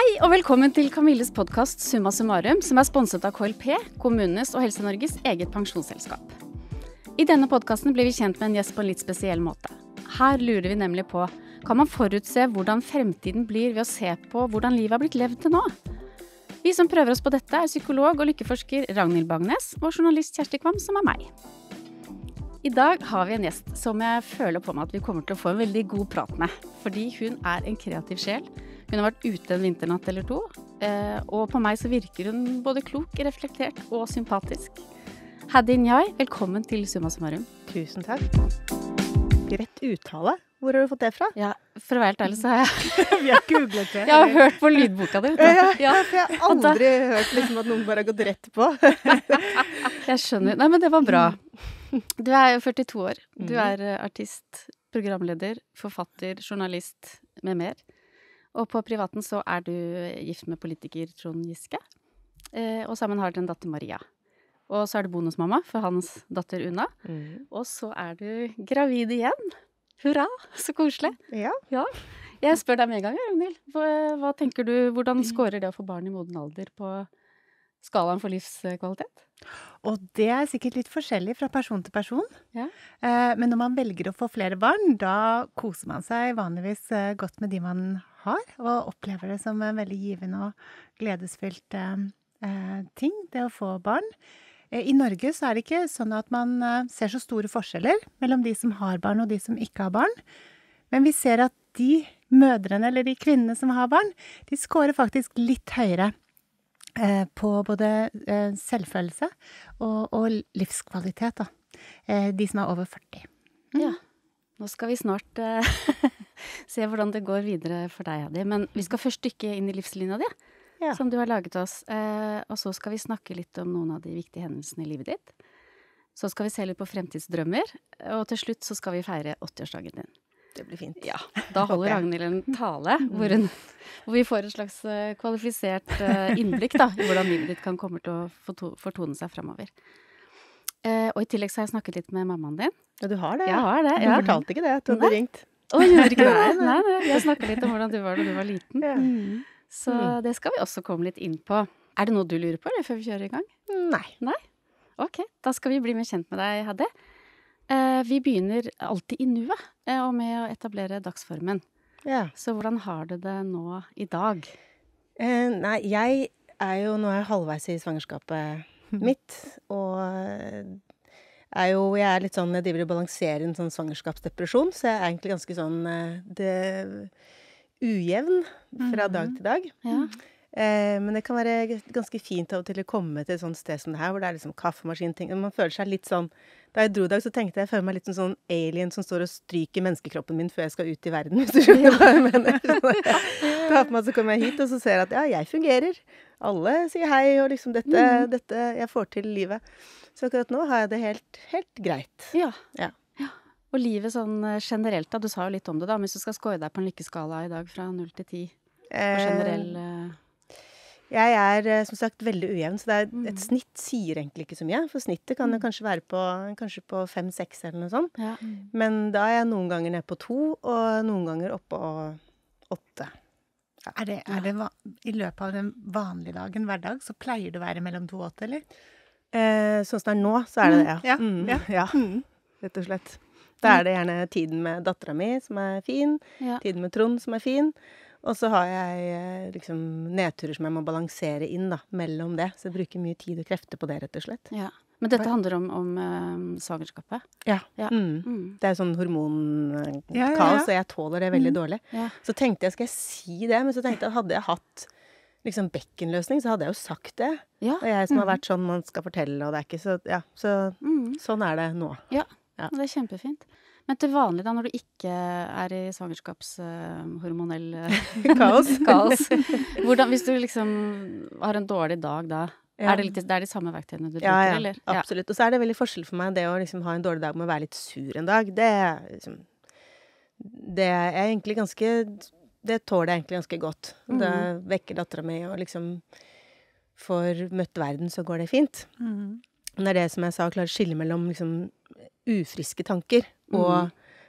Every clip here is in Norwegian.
Hei og velkommen til Camilles podcast Summa Summarum, som sponset av KLP, kommunenes og Helse-Norges eget pensjonsselskap. I denne podcasten blir vi kjent med en gjest på en litt spesiell måte. Her lurer vi nemlig på, kan man forutse hvordan fremtiden blir ved å se på hvordan livet har blitt levd til nå? Vi som prøver oss på dette psykolog og lykkeforsker Ragnhild Bagnes og journalist Kjersti Kvam, som meg. I dag har vi en gjest som jeg føler på meg at vi kommer til å få en veldig god prat med, fordi hun en kreativ sjel. Hun har vært ute en vinternatt eller to, og på meg så virker hun både klok, reflektert og sympatisk. Hadi Njay, velkommen til Summa Summarum. Tusen takk. Rett uttale. Hvor har du fått det fra? Ja, for å være helt ærlig så har jeg... Vi har googlet det. Jeg har hørt på lydboka di. Ja, for jeg har aldri hørt liksom, at noen bare har gått rett på. Jeg skjønner. Nei, men det var bra. Du jo 42 år. Du artist, programleder, forfatter, journalist med mer. Og på privaten så du gift med politiker Trond Giske. Og sammen har dere en datter Maria. Og så du bonusmamma for hans datter Una. Og så du gravid igjen. Hurra, så koselig. Ja. Jeg spør deg med en gang, Ragnhild. Hva tenker du, hvordan skårer det å få barn i moden alder på skalaen for livskvalitet? Og det sikkert litt forskjellig fra person til person. Ja. Men når man velger å få flere barn, da koser man seg vanligvis godt med de man har, og opplever det som en veldig givende og gledesfylt ting, det å få barn. I Norge så det ikke sånn at man ser så store forskjeller mellom de som har barn og de som ikke har barn. Men vi ser at de mødrene eller de kvinnene som har barn, de skårer faktisk litt høyere på både selvfølelse og livskvalitet, da. De som over 40. Ja, nå skal vi snart se hvordan det går videre for deg, Hadi. Men vi skal først dykke inn i livslinja di, som du har laget oss. Og så skal vi snakke litt om noen av de viktige hendelsene i livet ditt. Så skal vi se litt på fremtidsdrømmer, og til slutt så skal vi feire 80-årsdagen din. Det blir fint. Ja, da holder Ragnhild en tale hvor vi får et slags kvalifisert innblikk da, i hvordan livet ditt kan komme til å fortone seg fremover. Og i tillegg så har jeg snakket litt med mammaen din. Ja, du har det? Jeg har det, Du fortalte ikke det, at du hadde ringt. Jeg gjorde ikke det? Nei, vi har snakket litt om hvordan du var da du var liten. Ja. Så det skal vi også komme litt inn på. Det noe du lurer på, eller før vi kjører i gang? Nei. Ok, da skal vi bli mer kjent med deg, Hadi. Vi begynner alltid i nuet, og med å etablere dagsformen. Ja. Så hvordan har du det nå i dag? Nei, jeg nå halvveis i svangerskapet mitt, og jeg litt sånn, jeg driver og balanserer en sånn svangerskapsdepresjon, så jeg egentlig ganske sånn ujevn fra dag til dag. Ja. Men det kan være ganske fint av og til å komme til et sånt sted som det her, hvor det liksom kaffemaskin-ting. Man føler seg litt sånn, da jeg dro i dag, så tenkte jeg føler meg litt sånn alien som står og stryker menneskekroppen min før jeg skal ut i verden, hvis du skjønner hva jeg mener. Da på meg så kommer jeg hit, og så ser jeg at jeg fungerer. Alle sier hei, og liksom dette jeg får til i livet. Så akkurat nå har jeg det helt greit. Ja. Og livet sånn generelt da, du sa jo litt om det da, men hvis du skal skåre deg på en lykkeskala i dag fra 0 til 10, på generell... Jeg som sagt veldig ujevn, så et snitt sier egentlig ikke så mye, for snittet kan det kanskje være på 5-6 eller noe sånt. Ja. Men da jeg noen ganger nede på 2, og noen ganger oppe på 8. Ja. Er det i løpet av den vanlige dagen, hver dag, så pleier det å være mellom 2 og 8, eller? Sånn som det nå, så det det, ja. Ja. Rett og slett. Da det gjerne tiden med datteren min som fin, tiden med Trond som fin, og så har jeg liksom nedturer som jeg må balansere inn da, mellom det. Så jeg bruker mye tid og krefter på det, rett og slett. Ja. Men dette handler om svangerskapet? Ja. Det sånn hormonkaos, og jeg tåler det veldig dårlig. Ja. Så tenkte jeg, skal jeg si det? Men så tenkte jeg at hadde jeg hatt liksom bekkenløsning, så hadde jeg jo sagt det. Ja. Og jeg som har vært sånn man skal fortelle, og det ikke så... Ja, så sånn det nå. Ja, det kjempefint. Men til vanlig da, når du ikke i svangerskapshormonell kaos, hvordan, hvis du liksom har en dårlig dag da, det de samme verktøyene du bruker, eller? Ja, absolutt. Og så det veldig forskjell for meg, det å liksom ha en dårlig dag med å være litt sur en dag, liksom, det egentlig ganske, det tåler jeg egentlig ganske godt. Det vekker datteren min, og liksom får møtt verden, så går det fint. Men det det som jeg sa, å klare å skille mellom liksom ufriske tanker, og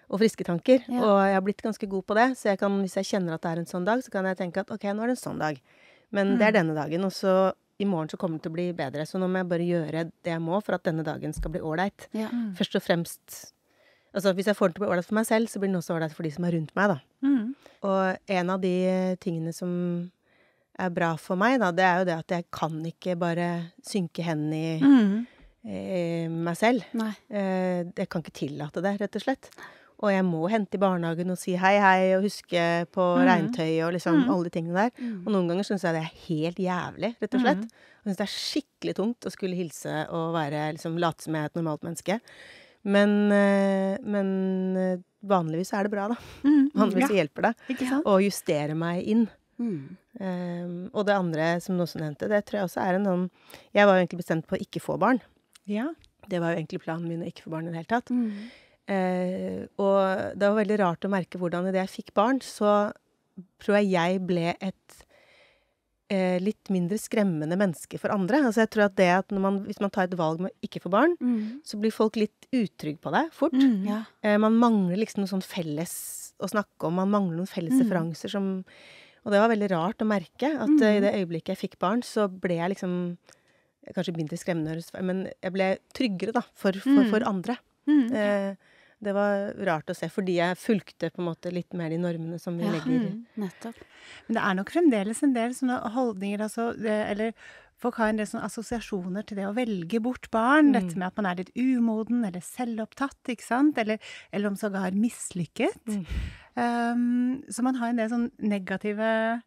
og friske tanker. Ja. Og jeg har blitt ganske god på det, så jeg kan, hvis jeg kjenner at det er en sånn dag, så kan jeg tenke at ok, nå er det en sånn dag. Men det er denne dagen, og så i morgen så kommer det til å bli bedre. Så nå må jeg bare gjøre det jeg må for at denne dagen skal bli ålreit. Ja. Først og fremst, altså hvis jeg får det til å bli ålreit for meg selv, så blir det også ålreit for de som er rundt meg, da. Og en av de tingene som er bra for meg, da, det er jo det at jeg kan ikke bare synke hendene i meg selv. Nei. Jeg kan ikke tillate det, rett og slett. Og jeg må hente i barnehagen og si hei, hei, og huske på regntøy og liksom alle de tingene der. Og noen ganger synes jeg det er helt jævlig, rett og slett. Jeg synes det er skikkelig tungt å skulle hilse og være, liksom, late som jeg er et normalt menneske. Men vanligvis er det bra, da. Vanligvis hjelper det. Ikke sant? Og justere meg inn. Og det andre som du også nevnte, det tror jeg også er en sånn... Jeg var jo egentlig bestemt på å ikke få barn. Ja. Det var jo egentlig planen min å ikke få barn i det hele tatt. Og det var veldig rart å merke hvordan i det jeg fikk barn, så tror jeg ble et litt mindre skremmende menneske for andre. Altså jeg tror at det at hvis man tar et valg med å ikke få barn, så blir folk litt utrygg på det fort. Ja. Man mangler liksom noe sånn felles å snakke om, man mangler noen felles referanser som... Og det var veldig rart å merke, at i det øyeblikket jeg fikk barn, så ble jeg liksom, kanskje mindre skremmende, men jeg ble tryggere da, for andre. Det var rart å se, fordi jeg fulgte på en måte litt mer de normene som vi legger. Nettopp. Men det er nok fremdeles en del sånne holdninger, altså, eller folk har en del sånne assosiasjoner til det å velge bort barn, dette med at man er litt umoden, eller selvopptatt, ikke sant? Eller om sågar mislykket. Så man har en del sånn negative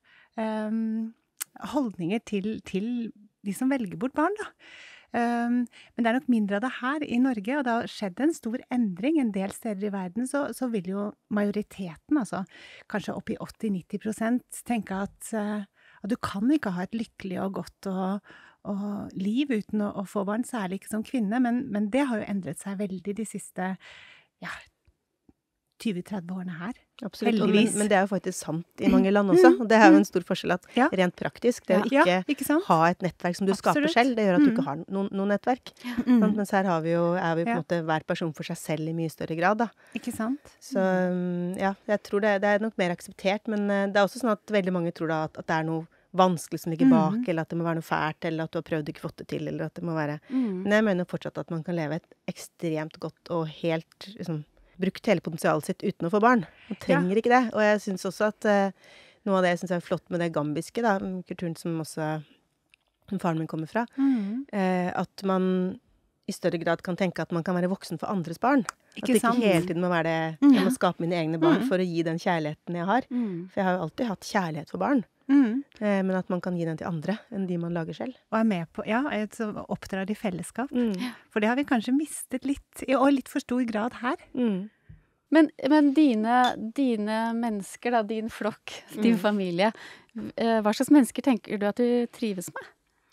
holdninger til de som velger bort barn, da. Men det er nok mindre av det her i Norge, og det har skjedd en stor endring en del steder i verden, så vil jo majoriteten, altså kanskje opp i 80-90%, tenke at du kan ikke ha et lykkelig og godt og liv uten å få barn, særlig ikke som kvinne, men det har jo endret seg veldig de siste 20-30 årene her. Absolutt, men det er jo faktisk sant i mange land også, og det er jo en stor forskjell at rent praktisk, det å ikke ha et nettverk som du skaper selv, det gjør at du ikke har noen nettverk. Mens her er vi på en måte hver person for seg selv i mye større grad, da. Ikke sant? Så jeg tror det er nok mer akseptert, men det er også sånn at veldig mange tror da at det er noe vanskelig som ligger bak, eller at det må være noe fælt, eller at du har prøvd ikke fått det til, eller at det må være... Men jeg mener fortsatt at man kan leve et ekstremt godt og helt, liksom, brukt hele potensialet sitt uten å få barn. Man trenger ikke det. Og jeg synes også at noe av det jeg synes er flott med det gambiske, da, kulturen som også faren min kommer fra, at man i større grad kan tenke at man kan være voksen for andres barn. At det ikke hele tiden må være det, jeg må skape mine egne barn for å gi den kjærligheten jeg har. For jeg har jo alltid hatt kjærlighet for barn. Men at man kan gi den til andre enn de man lager selv. Og er med på, oppdrar i fellesskap. For det har vi kanskje mistet litt, og litt for stor grad her. Men dine mennesker, da, din flokk, din familie, hva slags mennesker tenker du at du trives med?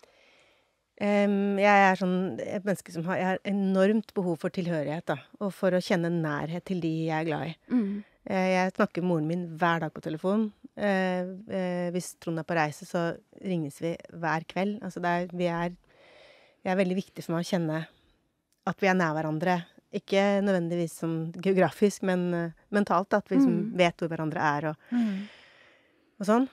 Jeg er sånn et menneske som jeg har enormt behov for tilhørighet, da, og for å kjenne nærhet til de jeg er glad i. Jeg snakker med moren min hver dag på telefon. Hvis Trond er på reise, så ringes vi hver kveld. Altså det er veldig viktig for meg å kjenne at vi er nær hverandre. Ikke nødvendigvis som geografisk, men mentalt, at vi liksom vet hvor hverandre er og sånn.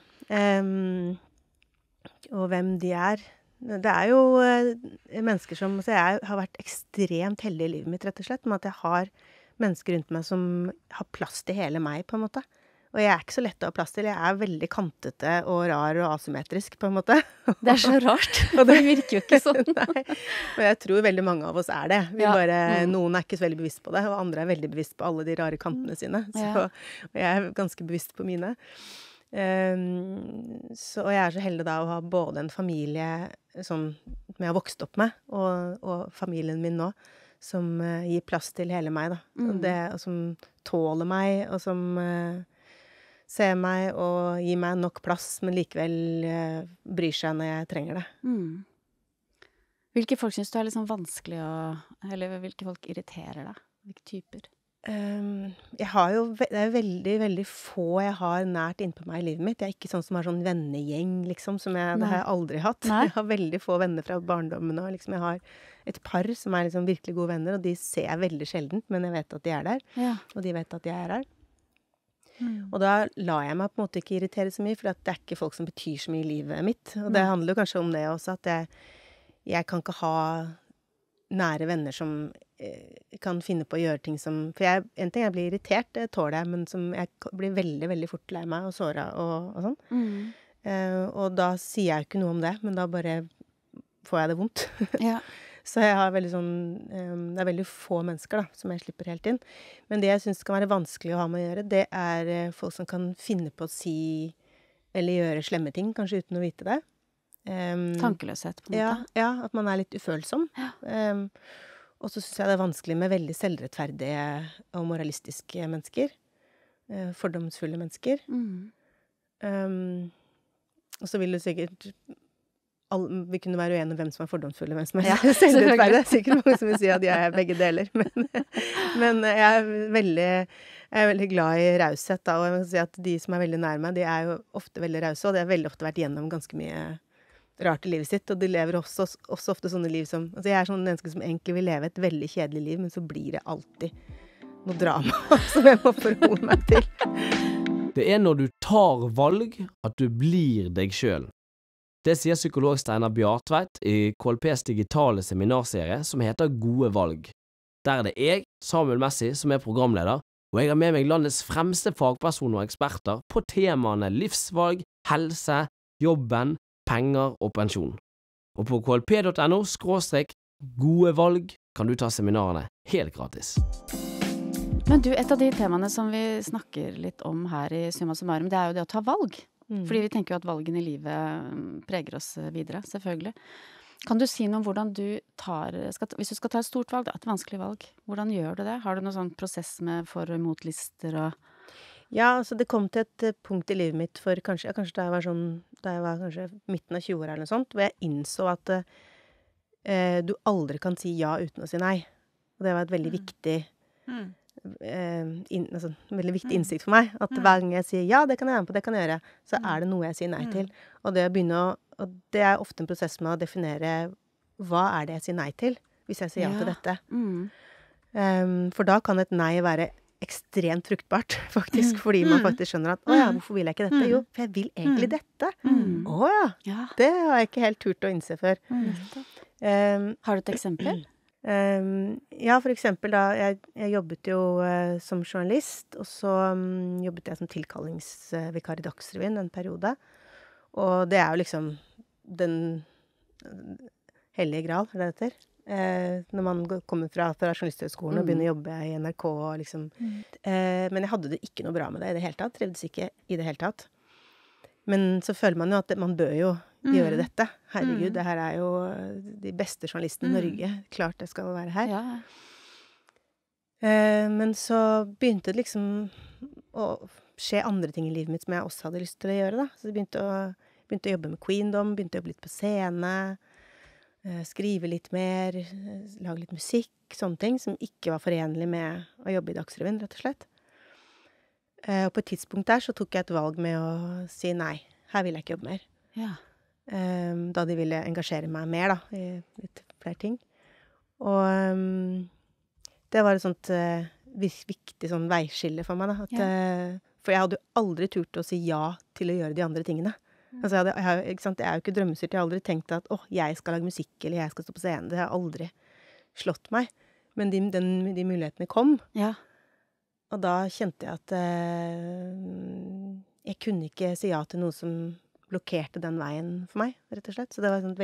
Og hvem de er. Det er jo mennesker som... Altså jeg har vært ekstremt heldig i livet mitt, rett og slett, med at jeg har mennesker rundt meg som har plass til hele meg, på en måte. Og jeg er ikke så lett å ha plass til. Jeg er veldig kantete og rar og asymmetrisk, på en måte. Det er så rart, og det virker jo ikke sånn. Nei, og jeg tror veldig mange av oss er det. Noen er ikke så veldig bevisst på det, og andre er veldig bevisst på alle de rare kantene sine. Og jeg er ganske bevisst på mine. Og jeg er så heldig da å ha både en familie som jeg har vokst opp med, og familien min nå, som gir plass til hele meg, da. Og som tåler meg, og som ser meg og gir meg nok plass, men likevel bryr seg når jeg trenger det. Hvilke folk synes du er liksom vanskelig eller hvilke folk irriterer deg? Hvilke typer? Jeg har jo det er veldig, veldig få jeg har nært innpå meg i livet mitt. Jeg er ikke sånn som har sånn vennegjeng, liksom, det har jeg aldri hatt. Nei. Jeg har veldig få venner fra barndommen, og liksom jeg har et par som er liksom virkelig gode venner, og de ser jeg veldig sjeldent, men jeg vet at de er der, Ja. og de vet at jeg er her. Og da lar jeg meg på en måte ikke irritere så mye, for det er ikke folk som betyr så mye i livet mitt. Og det handler jo kanskje om det også, at jeg kan ikke ha nære venner som kan finne på å gjøre ting som... For en ting jeg blir irritert, det tåler jeg, men som jeg blir veldig, veldig fort lei meg og såret og sånn. Og da sier jeg jo ikke noe om det, men da bare får jeg det vondt. Ja. Så jeg har veldig sånn... det er veldig få mennesker da, som jeg slipper helt inn. Men det jeg synes kan være vanskelig å ha med å gjøre, det er folk som kan finne på å si eller gjøre slemme ting, kanskje uten å vite det. Tankeløshet, på en måte. Ja, at man er litt ufølsom. Ja. Og så synes jeg det er vanskelig med veldig selvrettferdige og moralistiske mennesker. Fordomsfulle mennesker. Og så vil det sikkert... vi kunne være uenige om hvem som er fordomsfulle, hvem som er selvrettferdige. Det er sikkert mange som vil si at jeg er begge deler. Men jeg er veldig glad i raushet, da. Og jeg må si at de som er veldig nær meg, de er jo ofte veldig rause, og de har veldig ofte vært gjennom ganske mye rart i livet sitt, og de lever også ofte sånne liv som... Altså jeg er sånn menneske som egentlig vil leve et veldig kjedelig liv, men så blir det alltid noe drama som jeg må forholde meg til. Det er når du tar valg at du blir deg selv. Det sier psykolog Steinar Bjartveit i KLPs digitale seminarserie som heter Gode valg. Der er det jeg, Samuel Messi, som er programleder, og jeg har med meg landets fremste fagpersoner og eksperter på temaene livsvalg, helse, jobben, penger og pensjon. Og på klp.no/gode valg kan du ta seminarene helt gratis. Men du, et av de temaene som vi snakker litt om her i Summa Summarum, det er jo det å ta valg. Fordi vi tenker jo at valgene i livet preger oss videre, selvfølgelig. Kan du si noe om hvordan du hvis du skal ta et stort valg, et vanskelig valg, hvordan gjør du det? Har du noen sånn prosess med for- og imotlister og... Ja, altså det kom til et punkt i livet mitt for kanskje da jeg var kanskje midten av 20-åra eller noe sånt, hvor jeg innså at du aldri kan si ja uten å si nei. Og det var et veldig viktig veldig viktig innsikt for meg, at hver gang jeg sier ja, det kan jeg være med på, det kan jeg gjøre, så er det noe jeg sier nei til. Og det er ofte en prosess med å definere hva er det jeg sier nei til, hvis jeg sier ja til dette. For da kan et nei være ekstremt fruktbart, faktisk, fordi man faktisk skjønner at, hvorfor vil jeg ikke dette? Jo, for jeg vil egentlig dette. Det har jeg ikke helt turt å innse før. Har du et eksempel? Ja, for eksempel da, jeg jobbet jo som journalist, og så jobbet jeg som tilkallingsvikar i Dagsrevyen en periode. Og det er jo liksom den hellige gral, er det heter? Når man kommer fra journalisthøgskolen og begynner å jobbe i NRK og liksom. Men jeg hadde det ikke noe bra med det i det hele tatt, trevdes ikke i det hele tatt. Men så føler man jo at man bør jo gjøre dette. Herregud, det her er jo de beste journalistene i Norge. Klart det skal være her. Ja. Men så begynte det liksom å skje andre ting i livet mitt som jeg også hadde lyst til å gjøre da. Så jeg begynte å jobbe med Queendom, begynte å jobbe litt på scene, skrive litt mer, lage litt musikk, sånne ting som ikke var forenlig med å jobbe i Dagsrevyen, rett og slett. Og på et tidspunkt der så tok jeg et valg med å si nei, her vil jeg ikke jobbe mer. Ja. Da de ville engasjere meg mer da, i litt flere ting. Og det var et sånt viktig sånn veiskille for meg da. For jeg hadde jo aldri turt å si ja til å gjøre de andre tingene. Altså ikke sant? Jeg er jo ikke drømmestyrt, jeg har aldri tenkt at jeg skal lage musikk, eller jeg skal stå på scenen. Det har aldri slått meg. Men de mulighetene kom. Ja. Og da kjente jeg at jeg kunne ikke si ja til noe som blokkerte den veien for meg, rett og slett. Så det var sånn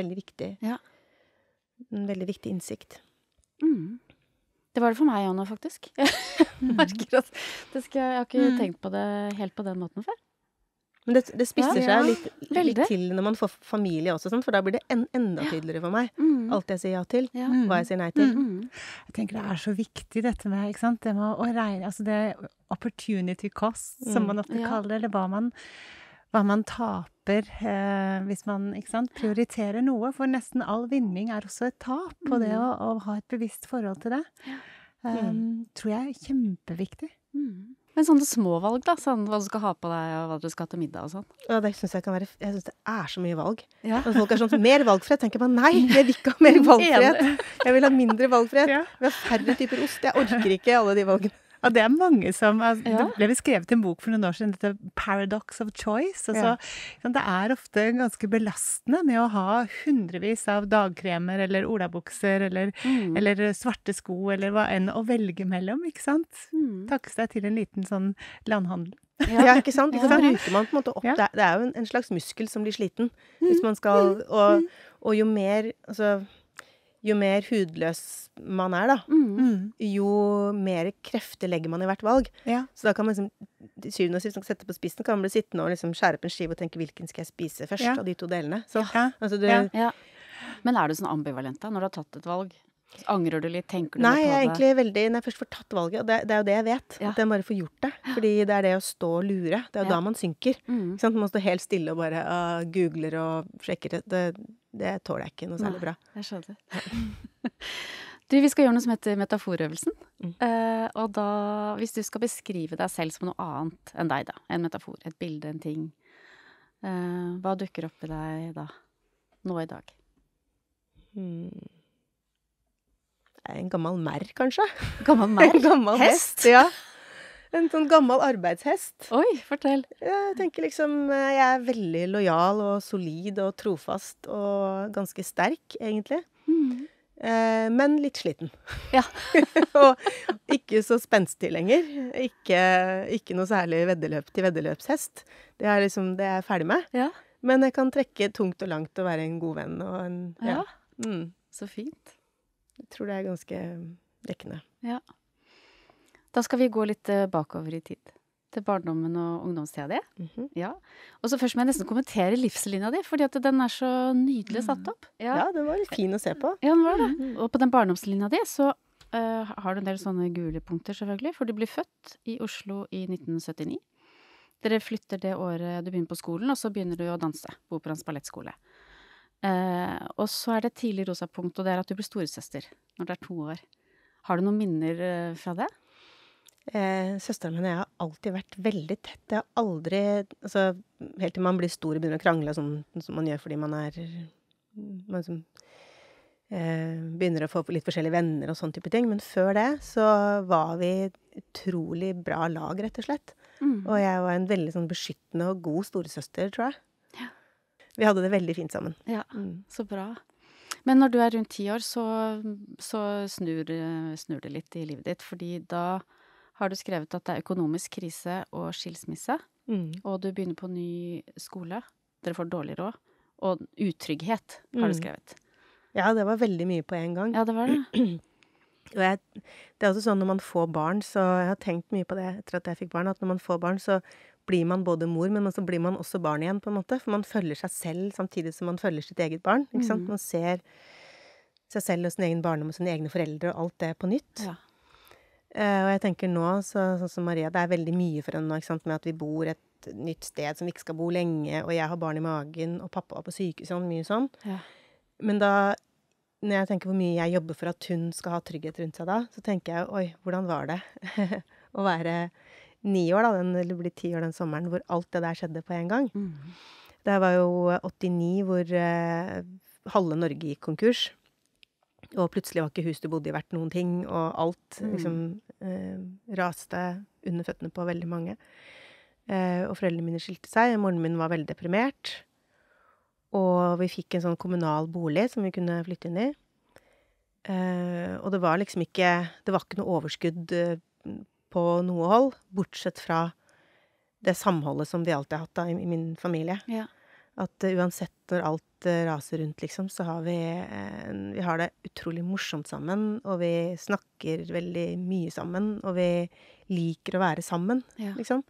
en veldig viktig innsikt. Det var det for meg også nå, faktisk. Jeg merker at jeg har ikke tenkt på det helt på den måten før. Men det spisser seg litt til når man får familie også, sånn, for da blir det enda tydeligere for meg. Alt jeg sier ja til, hva jeg sier nei til. Jeg tenker det er så viktig dette med, ikke sant, det med å regne, altså det opportunity cost, som man ofte kaller det, eller hva man taper hvis man, ikke sant, prioriterer noe, for nesten all vinning er også et tap, og det å ha et bevisst forhold til det. tror jeg er kjempeviktig. Men sånne små valg da, sånn hva du skal ha på deg, og hva du skal ha til middag og sånn. Ja, det synes jeg kan være, jeg synes det er så mye valg. Ja. Når folk er sånn, mer valgfrihet, tenker jeg bare, nei, jeg vil ikke ha mer valgfrihet. Jeg vil ha mindre valgfrihet. Ja. Vi har færre typer ost. Jeg orker ikke alle de valgene. Og det er mange som, det Ja. ble skrevet en bok for noen år siden, dette Paradox of Choice. Altså, det er ofte ganske belastende med å ha hundrevis av dagkremer, eller olabukser, eller svarte sko, eller hva enn å velge mellom, ikke sant? Takkes deg til en liten sånn landhandel. Ja, ikke sant? Så Ja. bruker man på en måte opp, Ja. det er jo en slags muskel som blir sliten. Hvis man skal, og jo mer, altså, jo mer hudløs man er da, jo mer krefter legger man i hvert valg. Ja. Så da kan man liksom, til syvende og sist, når man setter på spissen, kan man bli sittende og liksom skjære opp en skive og tenke, hvilken skal jeg spise først Ja. av de to delene? Så, Ja. altså, Ja. Men er du sånn ambivalent da, når du har tatt et valg? Angrer du litt, tenker du Nei, litt jeg er på det? egentlig veldig, når jeg først får tatt valget, og det er jo det jeg vet, Ja. at jeg bare får gjort det. Fordi det er det å stå og lure, det er jo Ja. da man synker. Ikke sant? Man står helt stille og bare googler og sjekker det tåler jeg ikke noe særlig bra. Jeg skjønner. Du, vi skal gjøre noe som heter metaforøvelsen. Og da, hvis du skal beskrive deg selv som noe annet enn deg da, en metafor, et bilde, en ting, hva dukker opp i deg da, nå i dag? En gammel merr, kanskje? Gammel merr? En gammel hest, ja. En sånn gammel arbeidshest. Oi, fortell. Jeg tenker liksom, jeg er veldig lojal og solid og trofast og ganske sterk, egentlig. Men litt sliten. Ja. Og ikke så spenstig lenger. Ikke noe særlig veddeløp til veddeløpshest. Det er liksom, det er jeg ferdig med. Ja. Men jeg kan trekke tungt og langt og være en god venn og en, Ja. Mm. Så fint. Jeg tror det er ganske dekkende. Ja. Da skal vi gå litt bakover i tid. Til barndommen og ungdomstida di. Ja. Og så først må jeg nesten kommentere livslinja di, fordi at den er så nydelig satt opp. Ja, den var litt fin å se på. Ja, den var det. Og på den barndomslinja di så har du en del sånne gule punkter, selvfølgelig. For du blir født i Oslo i 1979. Dere flytter det året du begynner på skolen, og så begynner du å danse på Operaens ballettskole. Og så er det et tidlig rosa punkt, og det er at du blir storesøster når du er 2 år. Har du noen minner fra det? Søsteren min og jeg har alltid vært veldig tett. Jeg har aldri, altså, helt til man blir stor og begynner å krangle, sånn som man gjør fordi man liksom, begynner å få litt forskjellige venner og sånn type ting. Men før det så var vi utrolig bra lag, rett og slett. Og jeg var en veldig sånn beskyttende og god storesøster, tror jeg. Ja. Vi hadde det veldig fint sammen. Ja, så bra. Men når du er rundt 10 år, så snur det litt i livet ditt, fordi da har du skrevet at det er økonomisk krise og skilsmisse, og du begynner på ny skole, dere får dårlig råd, og utrygghet har du skrevet. Ja, det var veldig mye på en gang. Ja, det var det. Og det er også sånn når man får barn, så jeg har tenkt mye på det etter at jeg fikk barn, at når man får barn så blir man både mor, men så blir man også barn igjen på en måte, for man følger seg selv samtidig som man følger sitt eget barn, ikke sant? Man ser seg selv og sin egen barndom og sine egne foreldre og alt det på nytt. Ja. Og jeg tenker nå, sånn som Maria, det er veldig mye for henne nå, ikke sant, med at vi bor et nytt sted som vi ikke skal bo lenge, og jeg har barn i magen, og pappa var på sykehus, sånn, mye sånn. Ja. Men da, når jeg tenker hvor mye jeg jobber for at hun skal ha trygghet rundt seg da, så tenker jeg, oi, hvordan var det å være 9 år da, eller bli 10 år den sommeren, hvor alt det der skjedde på en gang. Det var jo 89 hvor halve Norge gikk konkurs. Og plutselig var ikke hus du bodde i verdt noen ting, og alt liksom raste under føttene på veldig mange. Og foreldrene mine skilte seg, moren min var veldig deprimert. Og vi fikk en sånn kommunal bolig som vi kunne flytte inn i. Og det var liksom ikke noe overskudd på noe hold, bortsett fra det samholdet som vi alltid har hatt da, i min familie. Ja. At uansett når alt raser rundt, liksom, så har vi har det utrolig morsomt sammen, og vi snakker veldig mye sammen, og vi liker å være sammen, liksom.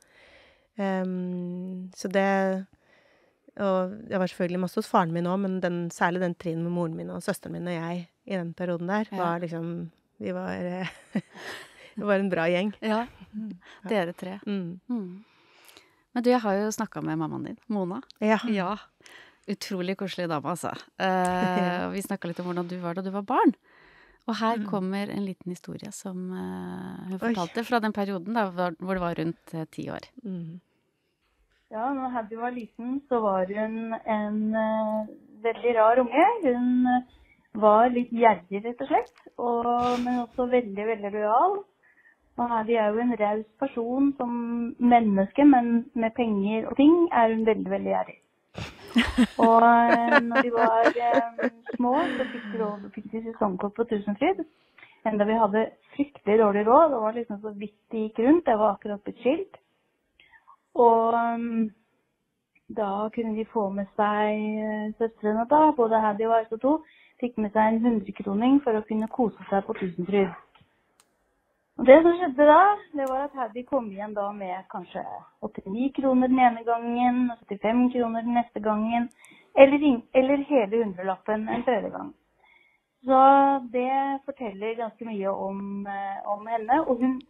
Så det, og jeg var selvfølgelig masse hos faren min også, men særlig den trinen med moren min og søsteren min og jeg i den perioden der, var liksom, vi var en bra gjeng. Ja, dere 3. Men du, jeg har jo snakket med mammaen din, Mona. Ja. Utrolig koselig dame, altså. Vi snakket litt om hvordan du var da du var barn. Og her kommer en liten historie som hun fortalte fra den perioden da, hvor det var rundt 10 år. Ja, når Haddy var liten, så var hun en veldig rar unge. Hun var litt gjerrig, rett og slett, men også veldig, veldig lojal. Og Haddy jo en raus person som menneske, men med penger og ting hun veldig, veldig gjerrig. Og når de var små, så fikk de sesongkort på Tusenfryd. Enda vi hadde fryktelig dårlig råd, det var liksom så vidt de gikk rundt, det var akkurat blitt skilt. Og da kunne de få med seg søstrene da, både Haddy og Aisa 2, fikk med seg en 100-kroning for å kunne kose seg på Tusenfryd. Og det som skjedde da, det var at Haddy kom igjen da med kanskje 89 kroner den ene gangen, 75 kroner den neste gangen, eller hele 100-lappen en tredje gang. Så det forteller ganske mye om henne, og hun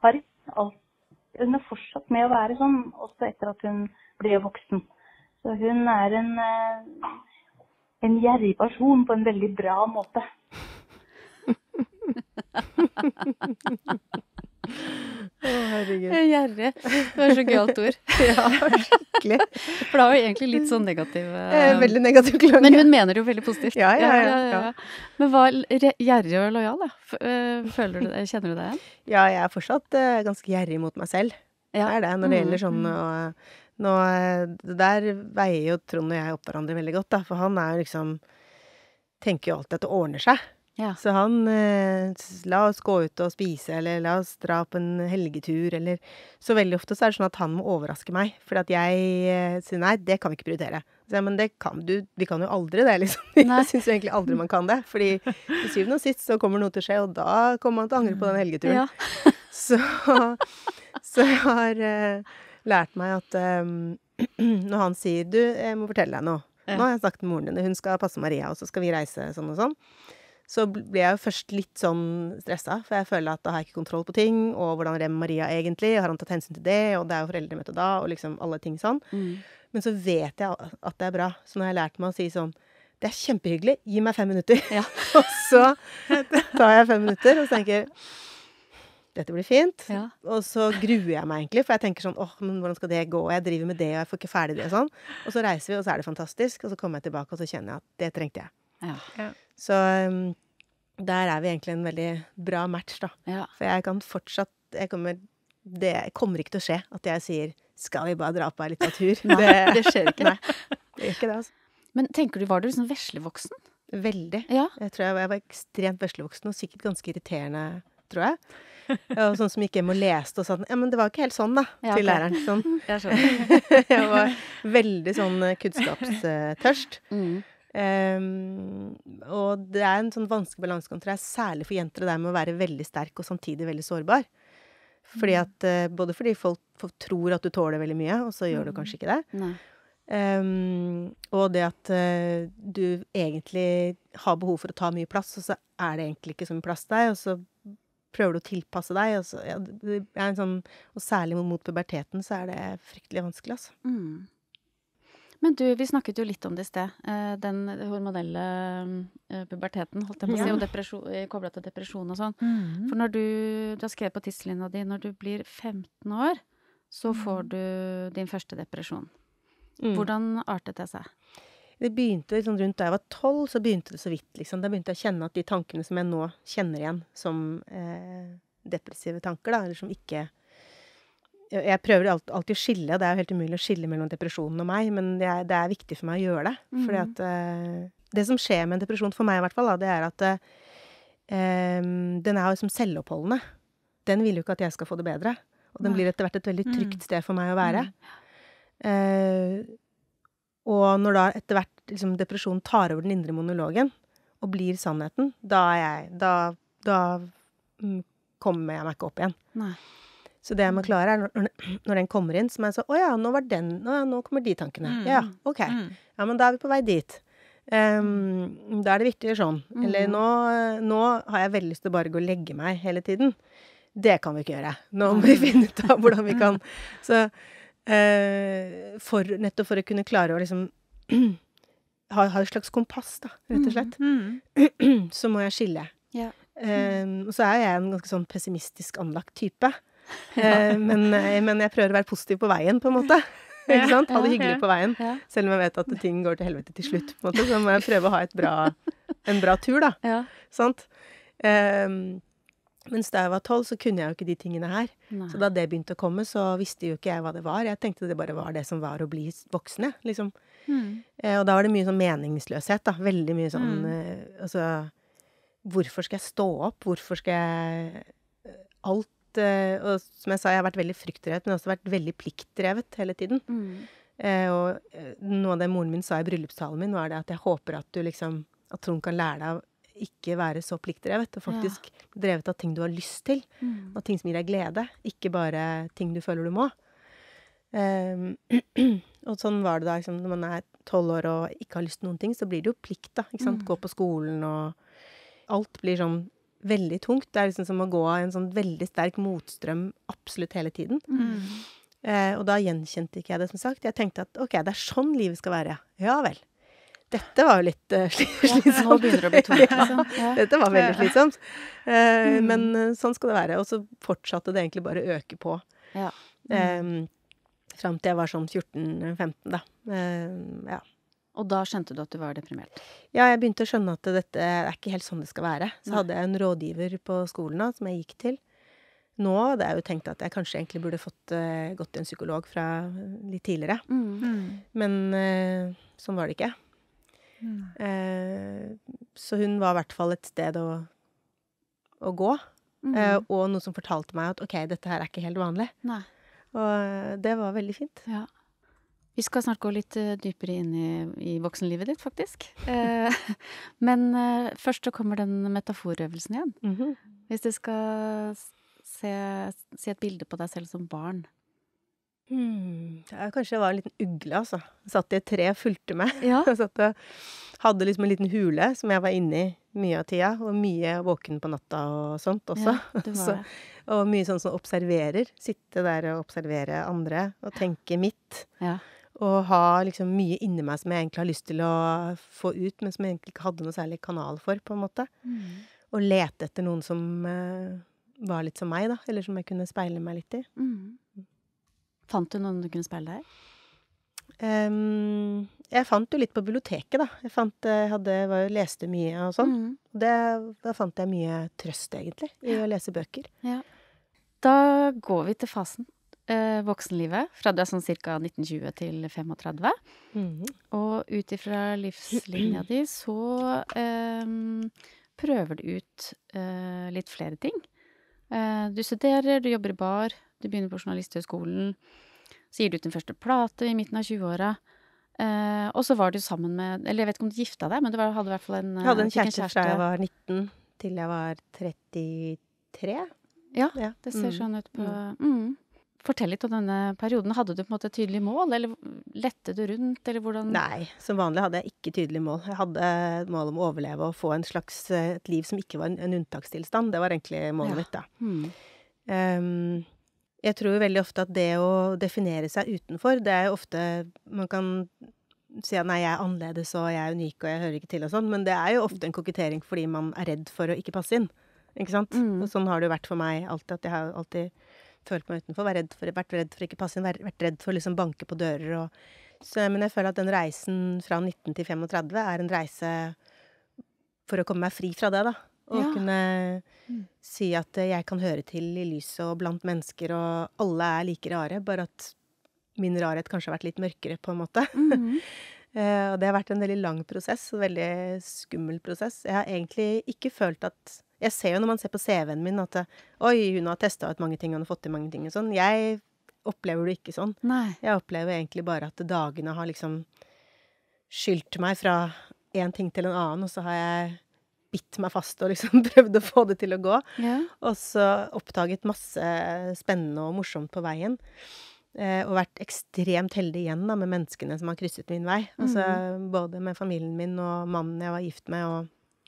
er fortsatt med å være sånn, også etter at hun ble voksen. Så hun en gjerrig person på en veldig bra måte. Herregud. Gjerrig. Det var så gøyalt ord. Ja, skikkelig. For det var jo egentlig litt sånn negativ... Veldig negativ klang. Men hun mener jo veldig positivt. Ja. Men hva gjerrig og lojal, da? Føler du det? Kjenner du det igjen? Ja, jeg fortsatt ganske gjerrig mot meg selv. Ja. Det det, når det gjelder sånn det der veier jo Trond og jeg opp hverandre veldig godt, da. For han jo liksom... tenker jo alltid at det ordner seg. Ja. Så han, la oss gå ut og spise, eller la oss dra på en helgetur, eller så veldig ofte så det sånn at han må overraske meg, for at jeg sier nei, det kan vi ikke prioritere. Så jeg, men det kan du, vi kan jo aldri det, liksom. Jeg synes jo egentlig aldri man kan det, fordi til syvende og sist så kommer noe til å skje, og da kommer man til å angre på den helgeturen. Ja. Så jeg har lært meg at når han sier, du, jeg må fortelle deg noe. Nå har jeg snakket med moren din, hun skal passe Maria, og så skal vi reise sånn og sånn. Så ble jeg jo først litt sånn stresset, for jeg føler at da har jeg ikke kontroll på ting, og hvordan remmer Maria egentlig, og har han tatt hensyn til det, og det jo foreldremøte da, og liksom alle ting sånn. Men så vet jeg at det bra. Så nå har jeg lært meg å si sånn, det kjempehyggelig, gi meg 5 minutter. Ja. Og så tar jeg 5 minutter, og så tenker jeg, dette blir fint. Ja. Og så gruer jeg meg egentlig, for jeg tenker sånn, men hvordan skal det gå? Jeg driver med det, og jeg får ikke ferdig det og sånn. Og så reiser vi, og så det fantastisk, og så kommer jeg tilbake, og så kjenner jeg at det trengte jeg. Ja. Så der vi egentlig en veldig bra match da. Ja. For jeg kan fortsatt, det kommer ikke til å skje at jeg sier, skal vi bare dra på en liten tur? Nei, det skjer ikke. Nei, det gjør ikke det altså. Men tenker du, var du sånn veslevoksen? Veldig. Ja. Jeg tror jeg var ekstremt veslevoksen, og sikkert ganske irriterende, tror jeg. Og sånn som gikk hjem og leste og sa, ja, men det var ikke helt sånn da, til læreren. Sånn. Jeg skjønner. Jeg var veldig sånn kunnskapstørst. Og det en sånn vanskelig balansegang, tror jeg, særlig for jenter, det med å være veldig sterk og samtidig veldig sårbar. Fordi at, både fordi folk tror at du tåler veldig mye, og så gjør du kanskje ikke det. Og det at du egentlig har behov for å ta mye plass, og så det egentlig ikke så mye plass til deg, og så prøver du å tilpasse deg, og så, ja, det en sånn, og særlig mot puberteten, så det fryktelig vanskelig, altså. Men du, vi snakket jo litt om det i sted, den hormonelle puberteten, holdt jeg på å si, og depresjon, koblet til depresjon og sånn. For når du har skrevet på tidslinja di, når du blir 15 år, så får du din første depresjon. Hvordan artet det seg? Det begynte liksom rundt da jeg var 12, så begynte det så vidt, liksom. Da begynte jeg å kjenne at de tankene som jeg nå kjenner igjen som depressive tanker, da, eller som ikke... Jeg prøver alltid å skille, det jo helt umulig å skille mellom depresjonen og meg, men det viktig for meg å gjøre det. Fordi at det som skjer med en depresjon, for meg i hvert fall, da, det at den jo som selvoppholdende. Den vil jo ikke at jeg skal få det bedre. Og den blir etter hvert et veldig trygt sted for meg å være. Og når da etter hvert liksom, depresjonen tar over den indre monologen, og blir sannheten, da kommer jeg meg ikke opp igjen. Nei. Så det jeg må klare når den kommer inn, så må jeg så, nå kommer de tankene. Ja, ok. Ja, men da vi på vei dit. Da det viktig å gjøre sånn. Eller nå har jeg veldig lyst til bare å gå og legge meg hele tiden. Det kan vi ikke gjøre. Nå må vi finne ut av hvordan vi kan. Så nettopp for å kunne klare å liksom ha et slags kompass, da, rett og slett. Så må jeg skille. Ja. Og så jeg en ganske sånn pessimistisk anlagt type. Men jeg prøver å være positiv på veien, på en måte. Ikke sant? Ha det hyggelig på veien. Selv om jeg vet at ting går til helvete til slutt, på en måte. Så må jeg prøve å ha en bra tur, da. Sant? Mens da jeg var 12, så kunne jeg jo ikke de tingene her. Nei. Så da det begynte å komme, så visste jo ikke jeg hva det var. Jeg tenkte det bare var det som var å bli voksne, liksom. Og da var det mye sånn meningsløshet, da. Veldig mye sånn, altså, hvorfor skal jeg stå opp? Hvorfor skal jeg alt? Og som jeg sa, jeg har vært veldig fryktdrevet, men også vært veldig pliktdrevet hele tiden. Og noe av det moren min sa i bryllupstalen min, var det at jeg håper at du liksom, at hun kan lære deg å ikke være så pliktdrevet, og faktisk drevet av ting du har lyst til, og ting som gir deg glede, ikke bare ting du føler du må. Og sånn var det da, liksom, når man er 12 år og ikke har lyst til noen ting, så blir det jo plikt da, ikke sant? Gå på skolen, og alt blir sånn veldig tungt. Det liksom som å gå av en sånn veldig sterk motstrøm absolutt hele tiden. Og da gjenkjente ikke jeg det, som sagt. Jeg tenkte at, ok, det er sånn livet skal være. Ja vel. Dette var jo litt slitsomt. Nå begynner det å bli tungt, liksom. Dette var veldig slitsomt. Men sånn skal det være. Og så fortsatte det egentlig bare å øke på. Frem til jeg var sånn 14-15, da. Ja. Og da skjønte du at du var deprimert? Ja, jeg begynte å skjønne at dette er ikke helt sånn det skal være. Så hadde jeg en rådgiver på skolen da, som jeg gikk til. Nå hadde jeg jo tenkt at jeg kanskje egentlig burde gått til en psykolog fra litt tidligere. Men sånn var det ikke. Så hun var i hvert fall et sted å gå. Og noe som fortalte meg at ok, dette her er ikke helt vanlig. Nei. Og det var veldig fint. Ja. Vi skal snart gå litt dypere inn i voksenlivet ditt, faktisk. Men først så kommer den metaforøvelsen igjen. Hvis du skal se et bilde på deg selv som barn. Kanskje jeg var en liten ugle, altså. Jeg satt i et tre og fulgte meg. Jeg satt og hadde liksom en liten hule som jeg var inne i mye av tida, og mye våken på natta og sånt også. Ja, det var det. Og mye sånn som observerer. Sitte der og observere andre, og tenke mitt. Ja. Og ha liksom mye inni meg som jeg egentlig har lyst til å få ut, men som jeg egentlig ikke hadde noe særlig kanal for, på en måte. Og lete etter noen som var litt som meg, da. Eller som jeg kunne speile meg litt i. Fant du noen du kunne speile deg? Jeg fant jo litt på biblioteket, da. Leste mye og sånn. Da fant jeg mye trøst, egentlig, i å lese bøker. Ja. Da går vi til fasen. Voksenlivet, fra du er sånn cirka 1920 til 35. Og ut ifra livslinja di, så prøver du ut litt flere ting. Du studerer, du jobber i bar, du begynner på journalisthøgskolen, så gir du ut din første plate i midten av 20-åra. Og så var du sammen med, eller jeg vet ikke om du gifta deg, men du hadde i hvert fall Jeg hadde en kjæreste fra jeg var 19 til jeg var 33. Ja, det ser sånn ut på... Fortell litt om denne perioden. Hadde du på en måte et tydelig mål, eller lette du rundt, eller hvordan? Nei, som vanlig hadde jeg ikke tydelig mål. Jeg hadde et mål om å overleve og få et liv som ikke var en unntakstilstand. Det var egentlig målet mitt, da. Jeg tror veldig ofte at det å definere seg utenfor, det er jo ofte, man kan si at nei, jeg er annerledes, og jeg er unik, og jeg hører ikke til og sånn, men det er jo ofte en kokettering fordi man er redd for å ikke passe inn. Ikke sant? Og sånn har det jo vært for meg alltid, at jeg har alltid følt meg utenfor, vært redd for ikke passe inn, vært redd for liksom banke på dører. Men jeg føler at den reisen fra 19 til 35 er en reise for å komme meg fri fra det, da. Og kunne si at jeg kan høre til i lyset og blant mennesker, og alle er like rare, bare at min rarhet kanskje har vært litt mørkere, på en måte. Og det har vært en veldig lang prosess, og veldig skummel prosess. Jeg har egentlig ikke følt at jeg ser jo når man ser på CV-en min at oi, hun har testet ut mange ting, hun har fått til mange ting og sånn. Jeg opplever det ikke sånn. Nei. Jeg opplever egentlig bare at dagene har liksom skylt meg fra en ting til en annen, og så har jeg bitt meg fast og liksom prøvd å få det til å gå. Ja. Og så oppdaget masse spennende og morsomt på veien. Og vært ekstremt heldig igjen da, med menneskene som har krysset min vei. Altså både med familien min og mannen jeg var gift med,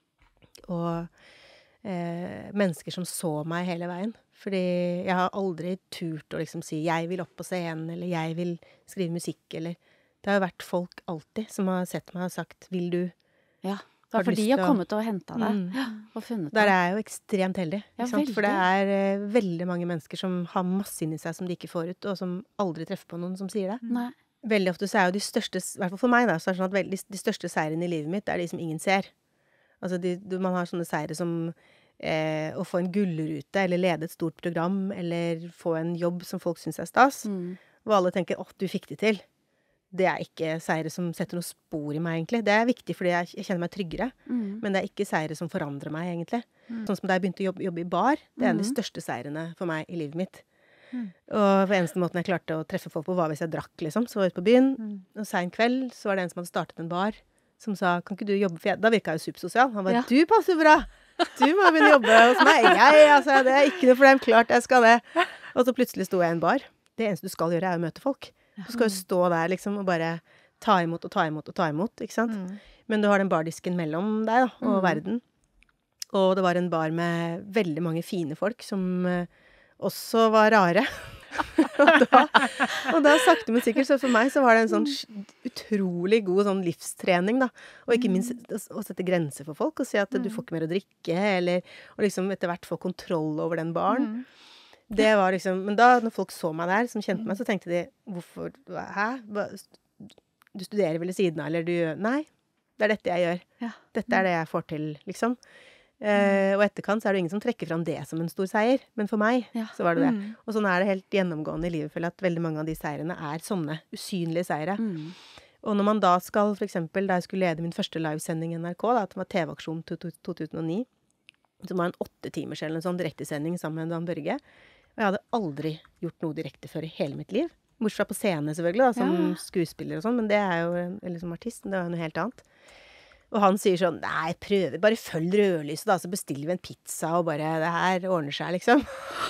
og mennesker som så meg hele veien. Fordi jeg har aldri turt å liksom si jeg vil opp på scenen, eller jeg vil skrive musikk, eller det har jo vært folk alltid som har sett meg og sagt vil du? Ja. Det var fordi de har kommet og hentet deg, og funnet deg. Der er jeg jo ekstremt heldig, Ja, ikke sant? For det veldig. er veldig mange mennesker som har masse inni seg som de ikke får ut, og som aldri treffer på noen som sier det. Nei. Veldig ofte så er jo de største, i hvert fall for meg da, så er det sånn at de største seirene i livet mitt, det er de som ingen ser. Altså, man har sånne seire som å få en gullrute, eller lede et stort program, eller få en jobb som folk synes er stas. Og alle tenker, du fikk det til. Det er ikke seire som setter noe spor i meg, egentlig. Det er viktig fordi jeg kjenner meg tryggere. Men det er ikke seire som forandrer meg, egentlig. Sånn som da jeg begynte å jobbe i bar, det er en av de største seirene for meg i livet mitt. Og for eneste måten jeg klarte å treffe folk på var hvis jeg drakk, liksom. Så var jeg ute på byen, og sen kveld så var det en som hadde startet en bar, som sa, kan ikke du jobbe, for da virket jeg jo supersosial. Han var, du passer bra! Du må begynne å jobbe hos meg. Altså, det er ikke noe problem, klart jeg skal det. Og så plutselig sto jeg i en bar. Det eneste du skal gjøre er å møte folk. Du skal jo stå der liksom og bare ta imot og ta imot og ta imot, ikke sant? Men du har den bardisken mellom deg da, og verden. Og det var en bar med veldig mange fine folk som også var rare. og da sakte, men sikkert, så for meg så var det en sånn utrolig god sånn livstrening da, og ikke minst å sette grenser for folk og si at du får ikke mer å drikke, og liksom etter hvert få kontroll over den baren. Det var liksom, men da når folk så meg der, som kjente meg, så tenkte de, hvorfor, du studerer vel i siden av, eller nei, det er dette jeg gjør. Dette er det jeg får til, liksom. Og etterkant så er det ingen som trekker fram det som en stor seier, men for meg så var det det. Og sånn er det helt gjennomgående i livet, for at veldig mange av de seirene er sånne usynlige seire. Og når man da skal, for eksempel, da jeg skulle lede min første livesending i NRK, da, det var TV-aksjon 2009, som var en 8 timers eller en sånn direktesending sammen med Dan Børge, og jeg hadde aldri gjort noe direkte før i hele mitt liv. Bortsett fra på scene selvfølgelig, da, som skuespiller og sånn, men det er jo, eller som artist, men det var jo noe helt annet. Og han sier sånn, nei, bare følg rødlyset da, så bestiller vi en pizza, og bare, det her ordner seg, liksom.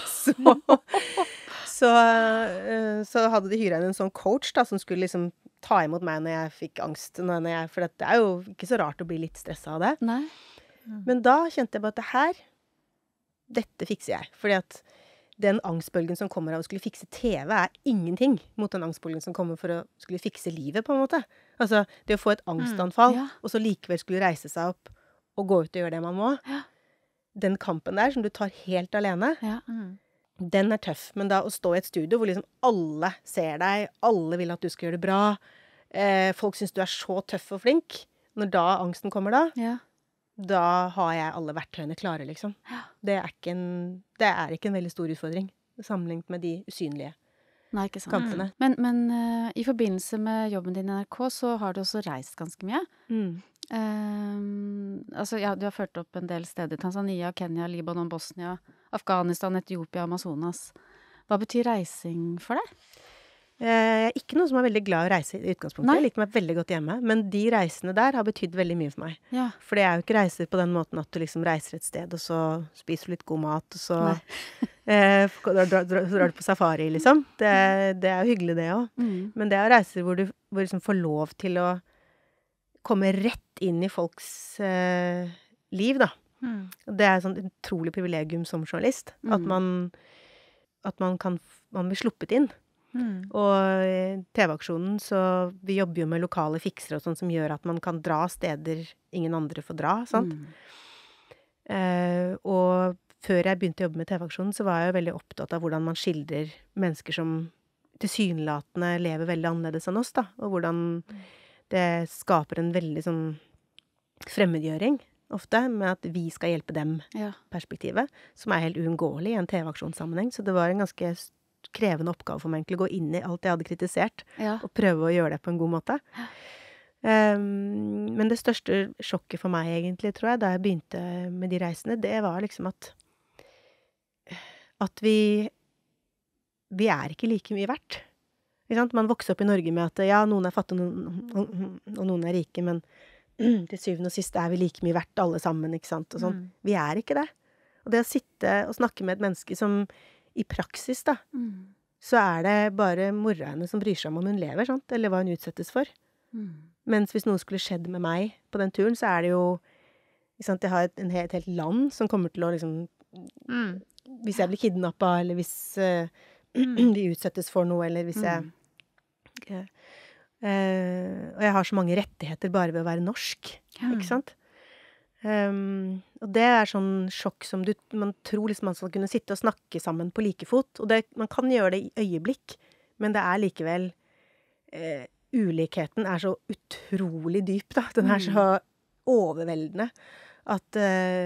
Så hadde de hyret en sånn coach da, som skulle liksom ta imot meg når jeg fikk angst, for det er jo ikke så rart å bli litt stresset av det. Nei. Men da kjente jeg bare at dette fikser jeg, fordi at den angstbølgen som kommer av å skulle fikse TV er ingenting mot den angstbølgen som kommer for å skulle fikse livet, på en måte. Altså, det å få et angstanfall, og så likevel skulle reise seg opp og gå ut og gjøre det man må. Den kampen der, som du tar helt alene, den er tøff. Men da å stå i et studio hvor liksom alle ser deg, alle vil at du skal gjøre det bra, folk synes du er så tøff og flink, når da angsten kommer da har jeg alle verktøyene klare, liksom. Det er ikke en veldig stor utfordring, sammenlignet med de usynlige kampene. Men i forbindelse med jobben din i NRK, så har du også reist ganske mye. Altså, du har ført opp en del steder. Tanzania, Kenya, Libanon, Bosnia, Afghanistan, Etiopia, Amazonas. Hva betyr reising for deg? Jeg er ikke noe som er veldig glad i å reise i utgangspunktet. Jeg liker meg veldig godt hjemme, men de reisene der har betydd veldig mye for meg. For det er jo ikke reiser på den måten at du liksom reiser et sted, og så spiser du litt god mat, og så drar du på safari, liksom. Det er jo hyggelig det også. Men det er reiser hvor du liksom får lov til å komme rett inn i folks liv, da. Det er et sånt utrolig privilegium som journalist, at man blir sluppet inn. Og TV-aksjonen, så vi jobber jo med lokale fiksere og sånn som gjør at man kan dra steder ingen andre får dra, sant? Og før jeg begynte å jobbe med TV-aksjonen, så var jeg jo veldig opptatt av hvordan man skildrer mennesker som tilsynelatende lever veldig annerledes enn oss, da, og hvordan det skaper en veldig sånn fremmedgjøring ofte, med at vi skal hjelpe dem perspektivet, som er helt uunngåelig i en TV-aksjonssammenheng, så det var en ganske krevende oppgave for meg egentlig å gå inn i alt jeg hadde kritisert, og prøve å gjøre det på en god måte. Men det største sjokket for meg egentlig, tror jeg, da jeg begynte med de reisene, det var liksom at vi er ikke like mye verdt. Ikke sant? Man vokser opp i Norge med at noen er fattige og noen er rike, men til syvende og sist er vi like mye verdt alle sammen, ikke sant? Og sånn. Vi er ikke det. Og det å sitte og snakke med et menneske som i praksis da, så er det bare mora henne som bryr seg om hun lever, sant? Eller hva hun utsettes for. Mens hvis noe skulle skjedd med meg på den turen, så er det jo, sant, jeg har et helt land som kommer til å liksom, hvis jeg blir kidnappet, eller hvis vi utsettes for noe, eller hvis og jeg har så mange rettigheter bare ved å være norsk, ikke sant? Og det sånn sjokk som man tror liksom man skal kunne sitte og snakke sammen på like fot. Og man kan gjøre det i øyeblikk, men det likevel ulikheten så utrolig dyp, da. Den så overveldende at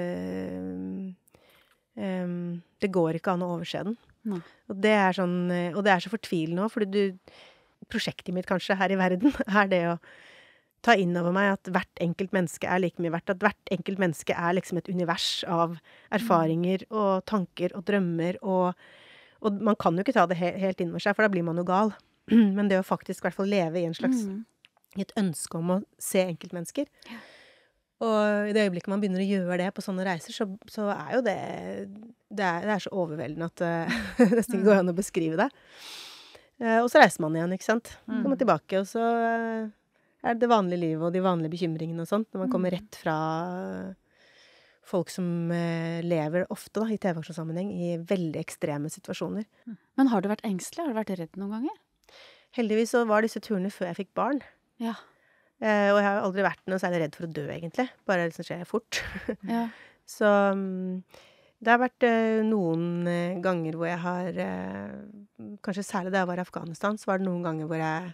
det går ikke an å overse den. Nei. Og det sånn, og det så fortvilende også, fordi prosjektet mitt kanskje her i verden det å ta inn over meg at hvert enkelt menneske like mye verdt, at hvert enkelt menneske liksom et univers av erfaringer og tanker og drømmer, og man kan jo ikke ta det helt inn over seg, for da blir man jo gal. Men det å faktisk i hvert fall leve i en slags i et ønske om å se enkeltmennesker. Ja. Og i det øyeblikket man begynner å gjøre det på sånne reiser, så jo det så overveldende at det nesten ikke går an å beskrive det. Og så reiser man igjen, ikke sant? Kommer tilbake, og så det vanlige livet og de vanlige bekymringene og sånt, når man kommer rett fra folk som lever ofte da, i TV-aksjonssammenheng i veldig ekstreme situasjoner. Men har du vært engstelig? Har du vært redd noen ganger? Heldigvis så var disse turene før jeg fikk barn. Ja. Og jeg har aldri vært noe særlig redd for å dø, egentlig. Bare det som skjer fort. Ja. Så det har vært noen ganger hvor jeg har, kanskje særlig da jeg var i Afghanistan, så var det noen ganger hvor jeg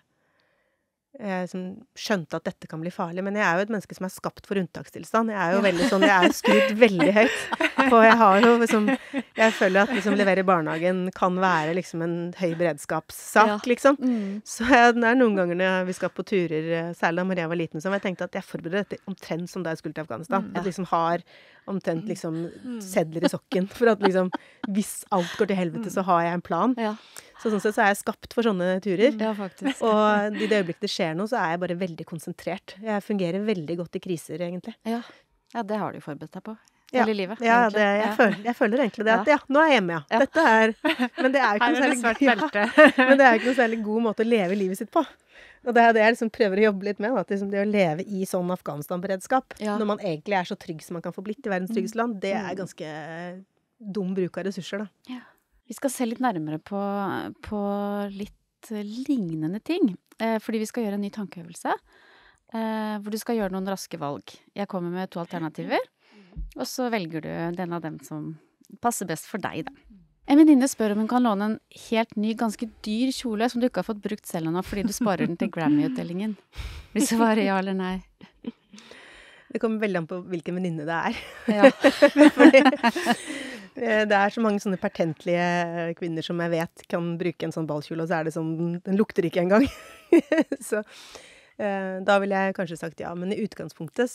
skjønte at dette kan bli farlig, men jeg jo et menneske som skapt for unntakstilstand. Jeg jo veldig sånn, jeg skrudd veldig høyt, og jeg har jo liksom, jeg føler at liksom levere i barnehagen kan være liksom en høy beredskapssak, liksom. Så det noen ganger når vi skal på turer, særlig da Maria var liten, så jeg tenkte at jeg forbereder dette omtrent som da jeg skulle til Afghanistan. At liksom har omtrent liksom sedler i sokken, for at liksom, hvis alt går til helvete, så har jeg en plan. Ja. Så sånn sett så jeg skapt for sånne turer. Ja, faktisk. Og i det øyeblikket det skjer noe, så jeg bare veldig konsentrert. Jeg fungerer veldig godt i kriser, egentlig. Ja, det har du forberedt deg på hele livet. Ja, jeg føler egentlig det. At nå jeg hjemme, ja. Dette men det ikke noe særlig, men det ikke noe særlig god måte å leve livet sitt på. Og det jeg liksom prøver å jobbe litt med, at liksom det å leve i sånn Afghanistan-beredskap, når man egentlig så trygg som man kan få blitt i verdens tryggeste land, det ganske dum bruk av ressurser, da. Ja. Vi skal se litt nærmere på litt lignende ting, fordi vi skal gjøre en ny tankeøvelse, hvor du skal gjøre noen raske valg. Jeg kommer med 2 alternativer, og så velger du den av dem som passer best for deg, da. En venninne spør om hun kan låne en helt ny, ganske dyr kjole som du ikke har fått brukt selv ennå, fordi du sparer den til Grammy-utdelingen. Vil du svare ja eller nei? Det kommer veldig an på hvilken venninne det Ja. Fordi det så mange sånne pertentlige kvinner som jeg vet kan bruke en sånn ballkjole, og så det sånn, den lukter ikke engang. Så da ville jeg kanskje sagt ja, men i utgangspunktet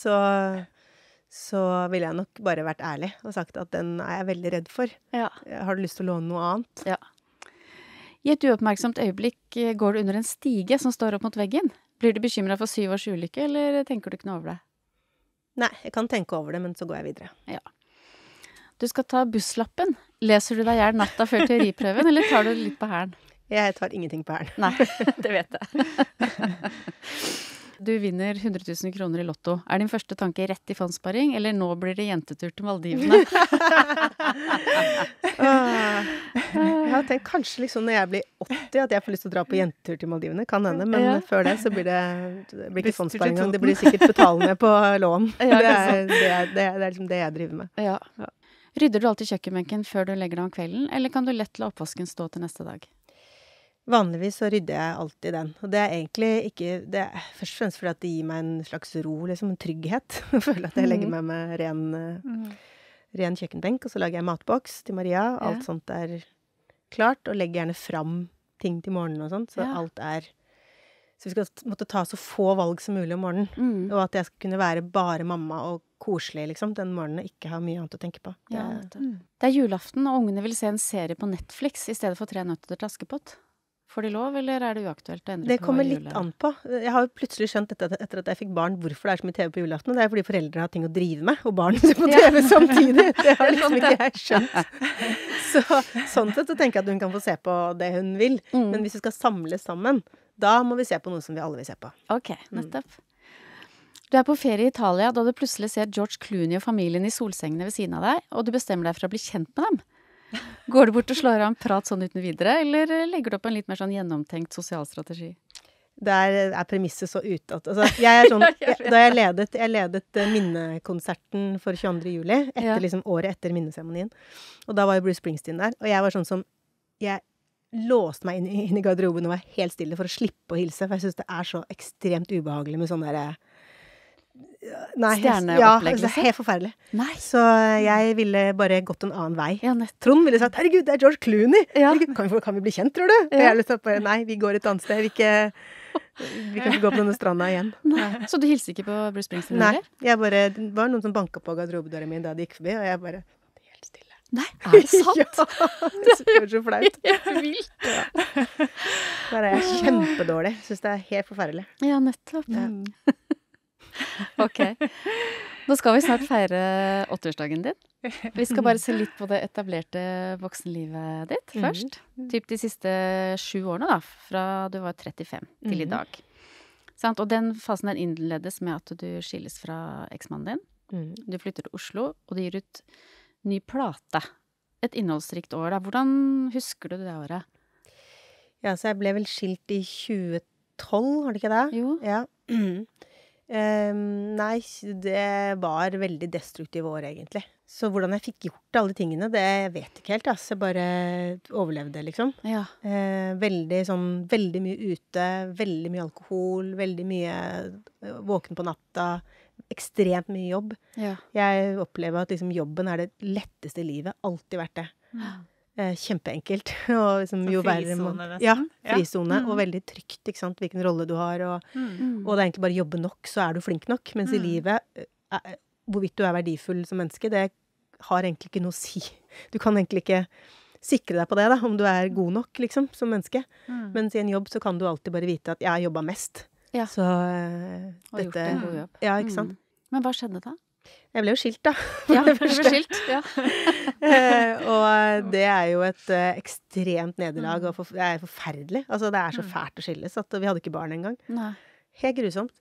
så ville jeg nok bare vært ærlig og sagt at den jeg veldig redd for. Ja. Har du lyst til å låne noe annet? Ja. I et uoppmerksomt øyeblikk går du under en stige som står opp mot veggen. Blir du bekymret for 7 års ulykke, eller tenker du ikke noe over det? Nei, jeg kan tenke over det, men så går jeg videre. Ja. Du skal ta busslappen. Leser du deg i hjel natta før teoriprøven, eller tar du litt på hælen? Jeg tar ingenting på hælen. Nei, det vet jeg. Du vinner 100 000 kroner i lotto. Din første tanke rett i fondssparing, eller nå blir det jentetur til Maldivene? Jeg har tenkt kanskje liksom når jeg blir 80 at jeg får lyst til å dra på jentetur til Maldivene. Kan hende, men før det så blir det blir ikke fondssparing. Det blir sikkert betalende på lån. Det liksom det jeg driver med. Ja. Rydder du alltid kjøkkenbenken før du legger deg om kvelden, eller kan du lett la oppvasken stå til neste dag? Vanligvis så rydder jeg alltid den, og det egentlig ikke, det først og fremst fordi at det gir meg en slags ro, liksom en trygghet. Jeg føler at jeg legger meg med ren kjøkkenbenk, og så lager jeg matboks til Maria, alt sånt klart, og legger gjerne fram ting til morgenen og sånt, så alt så vi skal måtte ta så få valg som mulig om morgenen, og at jeg skal kunne være bare mamma og koselig, liksom, den morgenen, og ikke ha mye annet å tenke på. Det julaften, og ungene vil se en serie på Netflix i stedet for 3 nøtter til Askepott. Får de lov, eller det uaktuelt å endre på jule? Det kommer litt an på. Jeg har jo plutselig skjønt etter at jeg fikk barn hvorfor det så mye TV på julaften, og det fordi foreldre har ting å drive med, og barn ser på TV samtidig. Det har liksom ikke jeg skjønt. Sånn sett så tenker jeg at hun kan få se på det hun vil, men hvis vi skal samles sammen, da må vi se på noe som vi alle vil se på. Ok, nettopp. Du på ferie i Italia da du plutselig ser George Clooney og familien i solsengene ved siden av deg, og du bestemmer deg for å bli kjent med dem. Går du bort og slår av en prat sånn uten videre, eller legger du opp en litt mer sånn gjennomtenkt sosial strategi? Der premisset så utad. Altså, jeg sånn, da jeg ledet minnekonserten for 22. juli, liksom året etter minneseremonien, og da var jo Bruce Springsteen der, og jeg var sånn som, jeg låste meg inn i garderoben og var helt stille for å slippe å hilse, for jeg synes det så ekstremt ubehagelig med sånn der stjerneopplegg, det helt forferdelig. Nei. Så jeg ville bare gått en annen vei. Ja, nett. Trond ville sagt, herregud, det George Clooney! Ja. Herregud, kan vi bli kjent, tror du? Og jeg ville sagt bare, nei, vi går et annet sted, vi kan ikke gå på denne stranda igjen. Nei. Så du hilste ikke på Bruce Springsteen? Nei, det var noen som banket på garderobedøra min da de gikk forbi, og jeg bare, helt stille. Nei, det sant? Ja, det var så flaut. Vilt. Ja. Der jeg kjempedårlig. Synes det helt forferdelig. Ja, nettopp. Ok. Nå skal vi snart feire 80-årsdagen din. Vi skal bare se litt på det etablerte voksenlivet ditt først. Typ de siste 7 årene da, fra du var 35 til i dag. Sant? Og den fasen der innledes med at du skilles fra eksmannen din. Du flytter til Oslo, og du gir ut ny plate. Et innholdsrikt år da. Hvordan husker du det året? Ja, så jeg ble vel skilt i 2012, var det ikke det? Jo. Ja. Nei, det var veldig destruktive år egentlig. Så hvordan jeg fikk gjort alle tingene, det vet jeg ikke helt. Altså. Jeg bare overlevde, liksom. Ja. Veldig mye ute, veldig mye alkohol, veldig mye våken på natta, ekstremt mye jobb. Ja. Jeg opplever at liksom, jobben det letteste i livet, alltid vært det. Kjempeenkelt. Og liksom, jo verre frizone, ja, frizone, og veldig trygt, ikke sant, hvilken rolle du har, og det egentlig bare jobbe nok, så du flink nok, mens i livet, hvorvidt du verdifull som menneske, det har egentlig ikke noe å si. Du kan egentlig ikke sikre deg på det da, om du god nok, liksom, som menneske. Mens i en jobb så kan du alltid bare vite at jeg har jobbet mest. Ja. Så og gjort en god jobb. Ja, ikke sant? Men hva skjedde da? Jeg ble jo skilt da. Ja, du ble skilt, ja. Og det jo et ekstremt nederlag, og det forferdelig. Altså, det så fælt å skilles, at vi hadde ikke barn engang. Nei. Helt grusomt.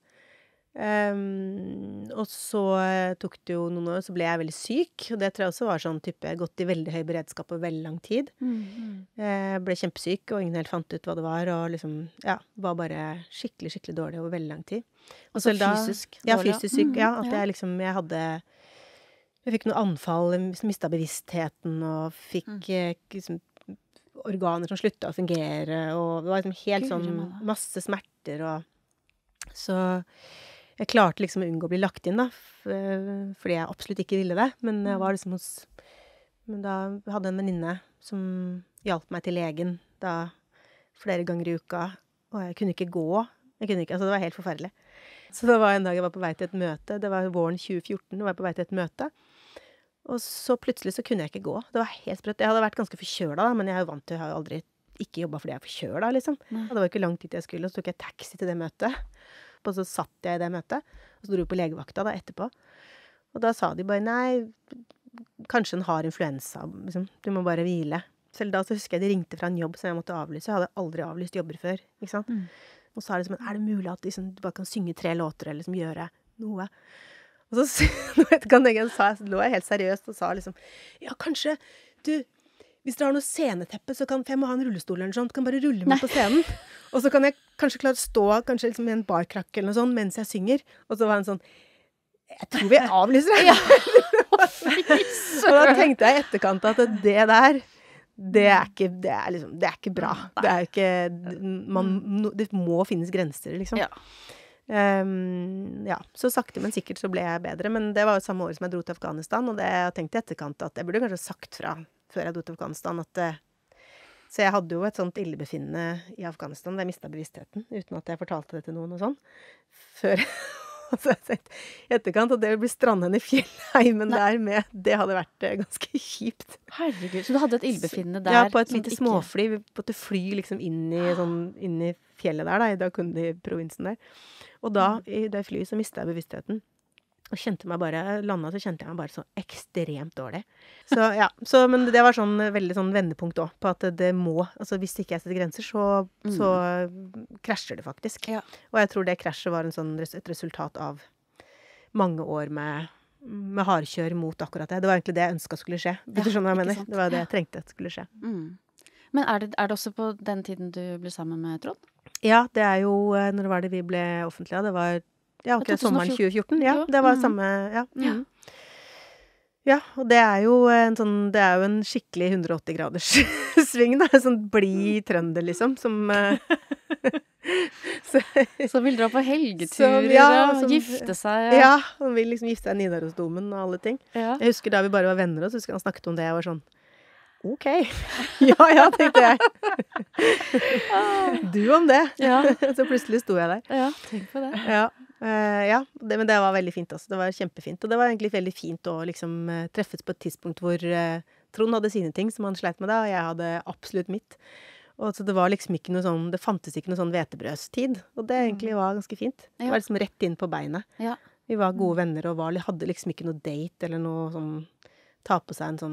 Og så tok det jo noen år, så ble jeg veldig syk, og det tror jeg også var sånn type, gått i veldig høy beredskap over veldig lang tid. Jeg ble kjempesyk, og ingen helt fant ut hva det var, og liksom, ja, var bare skikkelig, skikkelig dårlig over veldig lang tid. Og så fysisk dårlig? Ja, fysisk syk, ja. At jeg liksom, jeg fikk noen anfall, mistet bevisstheten, og fikk liksom, organer som sluttet å fungere, og det var liksom helt sånn masse smerter, og så jeg klarte liksom å unngå å bli lagt inn da, fordi jeg absolutt ikke ville det, men jeg var liksom men da hadde jeg en venninne som hjalp meg til legen da flere ganger i uka, og jeg kunne ikke gå, altså det var helt forferdelig. Så det var en dag jeg var på vei til et møte, det var våren 2014, og jeg var på vei til et møte, og så plutselig så kunne jeg ikke gå, det var helt sprøtt. Jeg hadde vært ganske forkjølet da, men jeg vant til, jeg har jo aldri ikke jobbet fordi jeg forkjølet liksom. Og det var ikke lang tid til jeg skulle, og så tok jeg taxi til det møtet, og så satt jeg i det møtet, og så dro jeg på legevakta da etterpå. Og da sa de bare, nei, kanskje den har influensa, liksom. Du må bare hvile. Selv da så husker jeg de ringte fra en jobb som jeg måtte avlyse. Jeg hadde aldri avlyst jobber før, ikke sant? Og så sa de liksom, det mulig at liksom, du bare kan synge 3 låter, eller liksom gjøre noe? Og så lå jeg helt seriøst og sa liksom, ja, kanskje, hvis dere har noe sceneteppe, så kan jeg må ha en rullestol eller noe sånt, kan bare rulle meg på scenen. Og så kan jeg kanskje klare å stå kanskje liksom i en barkrakk eller noe sånt, mens jeg synger. Og så var han sånn, jeg tror vi avlyser det. Og da tenkte jeg i etterkant at det der, det ikke bra. Det ikke, det må finnes grenser, liksom. Ja. Ja, så sakte, men sikkert så ble jeg bedre. Men det var jo samme år som jeg dro til Afghanistan, og det jeg tenkte i etterkant at jeg burde kanskje sagt fra før jeg dro til Afghanistan, så jeg hadde jo et sånt illebefinnende i Afghanistan, der jeg mistet bevisstheten, uten at jeg fortalte det til noen og sånn, før og så har jeg sett i etterkant at det å bli strandhenne i fjellheimen der med, det hadde vært ganske kjipt. Herregud, så du hadde et illebefinnende der? Ja, på et lite småfly, vi måtte fly liksom inn i fjellet der, da, i Dakundi-provinsen der. Og da, i det flyet, så mistet jeg bevisstheten. Og kjente meg bare så ekstremt dårlig. Så ja, men det var sånn veldig sånn vendepunkt også, på at det må, altså hvis ikke jeg setter grenser, så krasjer det faktisk. Ja. Og jeg tror det krasjet var et resultat av mange år med hardkjør mot akkurat det. Det var egentlig det jeg ønsket skulle skje. Hvis du skjønner hva jeg mener. Det var det jeg trengte at skulle skje. Men er det også på den tiden du ble sammen med Trond? Ja, det jo når var det vi ble offentlige? Det var akkurat sommeren 2014. Ja, det var samme, ja. Mm. Ja, og det jo en skikkelig 180-graders sving, da. Sånn blid trønder, liksom, som Så vil dra på helgeturer og gifte seg. Ja, han vil liksom gifte seg i Nidarosdomen og alle ting. Ja. Jeg husker da vi bare var venner, og så husker han snakket om det, jeg var sånn, ok, ja, tenkte jeg. Du om det. Ja. Så plutselig sto jeg der. Ja, tenk på det. Ja, men det var veldig fint, altså. Det var kjempefint, og det var egentlig veldig fint å liksom treffes på et tidspunkt hvor Trond hadde sine ting som han sleit med da, og jeg hadde absolutt mitt. Og så det var liksom ikke noe sånn, det fantes ikke noe sånn hvetebrødstid, og det egentlig var ganske fint. Det var liksom rett inn på beinet. Ja. Vi var gode venner, og hadde liksom ikke noe date, eller noe sånn, ta på seg en sånn,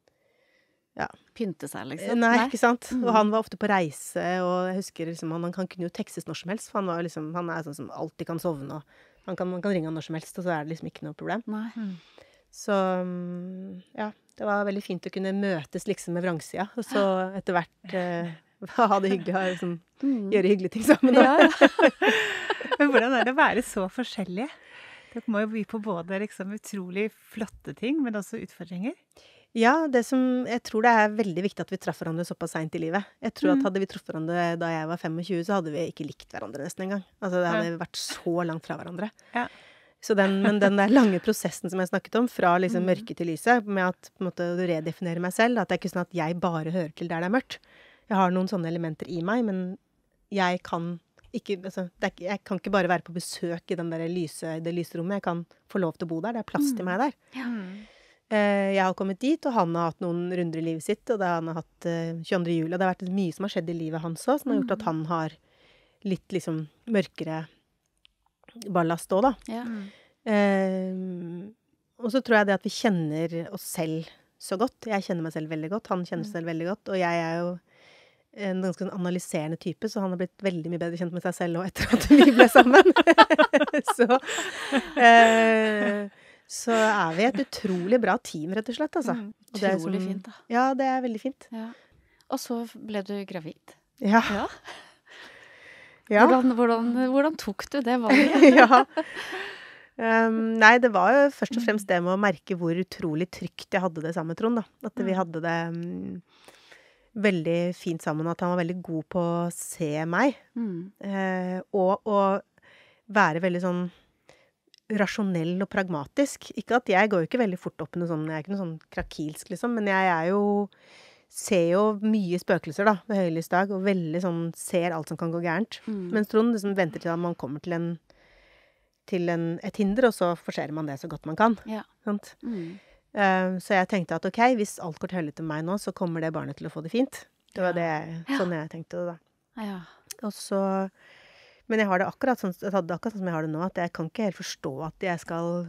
pynte seg, liksom. Nei, ikke sant? Og han var ofte på reise, og jeg husker liksom, han kunne jo tekstes når som helst, for han var liksom, han sånn som alltid kan sovne, og man kan ringe han når som helst, og så det liksom ikke noe problem. Nei. Så, ja, det var veldig fint å kunne møtes liksom med vrangsida, og så etter hvert ha det hyggelig, liksom, gjøre hyggelige ting sammen. Men hvordan det å være så forskjellige? Dere må jo by på både liksom utrolig flotte ting, men også utfordringer. Ja, jeg tror det veldig viktig at vi traff hverandre såpass sent i livet. Jeg tror at hadde vi truffet hverandre da jeg var 25, så hadde vi ikke likt hverandre nesten en gang. Altså, det hadde vært så langt fra hverandre. Ja. Men den der lange prosessen som jeg snakket om, fra liksom mørke til lyset, med at på en måte du redefinerer meg selv, at det ikke sånn at jeg bare hører til der det mørkt. Jeg har noen sånne elementer i meg, men jeg kan ikke, altså, jeg kan ikke bare være på besøk i det lyse rommet. Jeg kan få lov til å bo der. Det plass til meg der. Ja. Jeg har kommet dit, og han har hatt noen runder i livet sitt, og han har hatt 22. juli, og det har vært mye som har skjedd i livet hans også, som har gjort at han har litt liksom mørkere ballast også, da. Ja. Og så tror jeg det at vi kjenner oss selv så godt. Jeg kjenner meg selv veldig godt, han kjenner seg selv veldig godt, og jeg jo en ganske analyserende type, så han har blitt veldig mye bedre kjent med seg selv også etter at vi ble sammen. Så vi et utrolig bra team, rett og slett, altså. Utrolig fint, da. Ja, det veldig fint. Ja. Og så ble du gravid. Ja. Hvordan tok du det valget? Ja. Nei, det var jo først og fremst det med å merke hvor utrolig trygt jeg hadde det sammen med Trond, da. At vi hadde det veldig fint sammen, og at han var veldig god på å se meg. Og å være veldig sånn rasjonell og pragmatisk. Ikke at jeg går jo ikke veldig fort opp i noe sånn, jeg ikke noe sånn krakilsk, liksom, men jeg ser jo mye spøkelser, da, ved høylys dag, og veldig sånn, ser alt som kan gå gærent. Mens Trond liksom venter til at man kommer til et hinder, og så forserer man det så godt man kan. Ja. Sant? Så jeg tenkte at ok, hvis alt går til helvete til meg nå, så kommer det barnet til å få det fint. Det var sånn jeg tenkte det da. Ja. Og så men jeg har det akkurat sånn som jeg har det nå, at jeg kan ikke helt forstå at jeg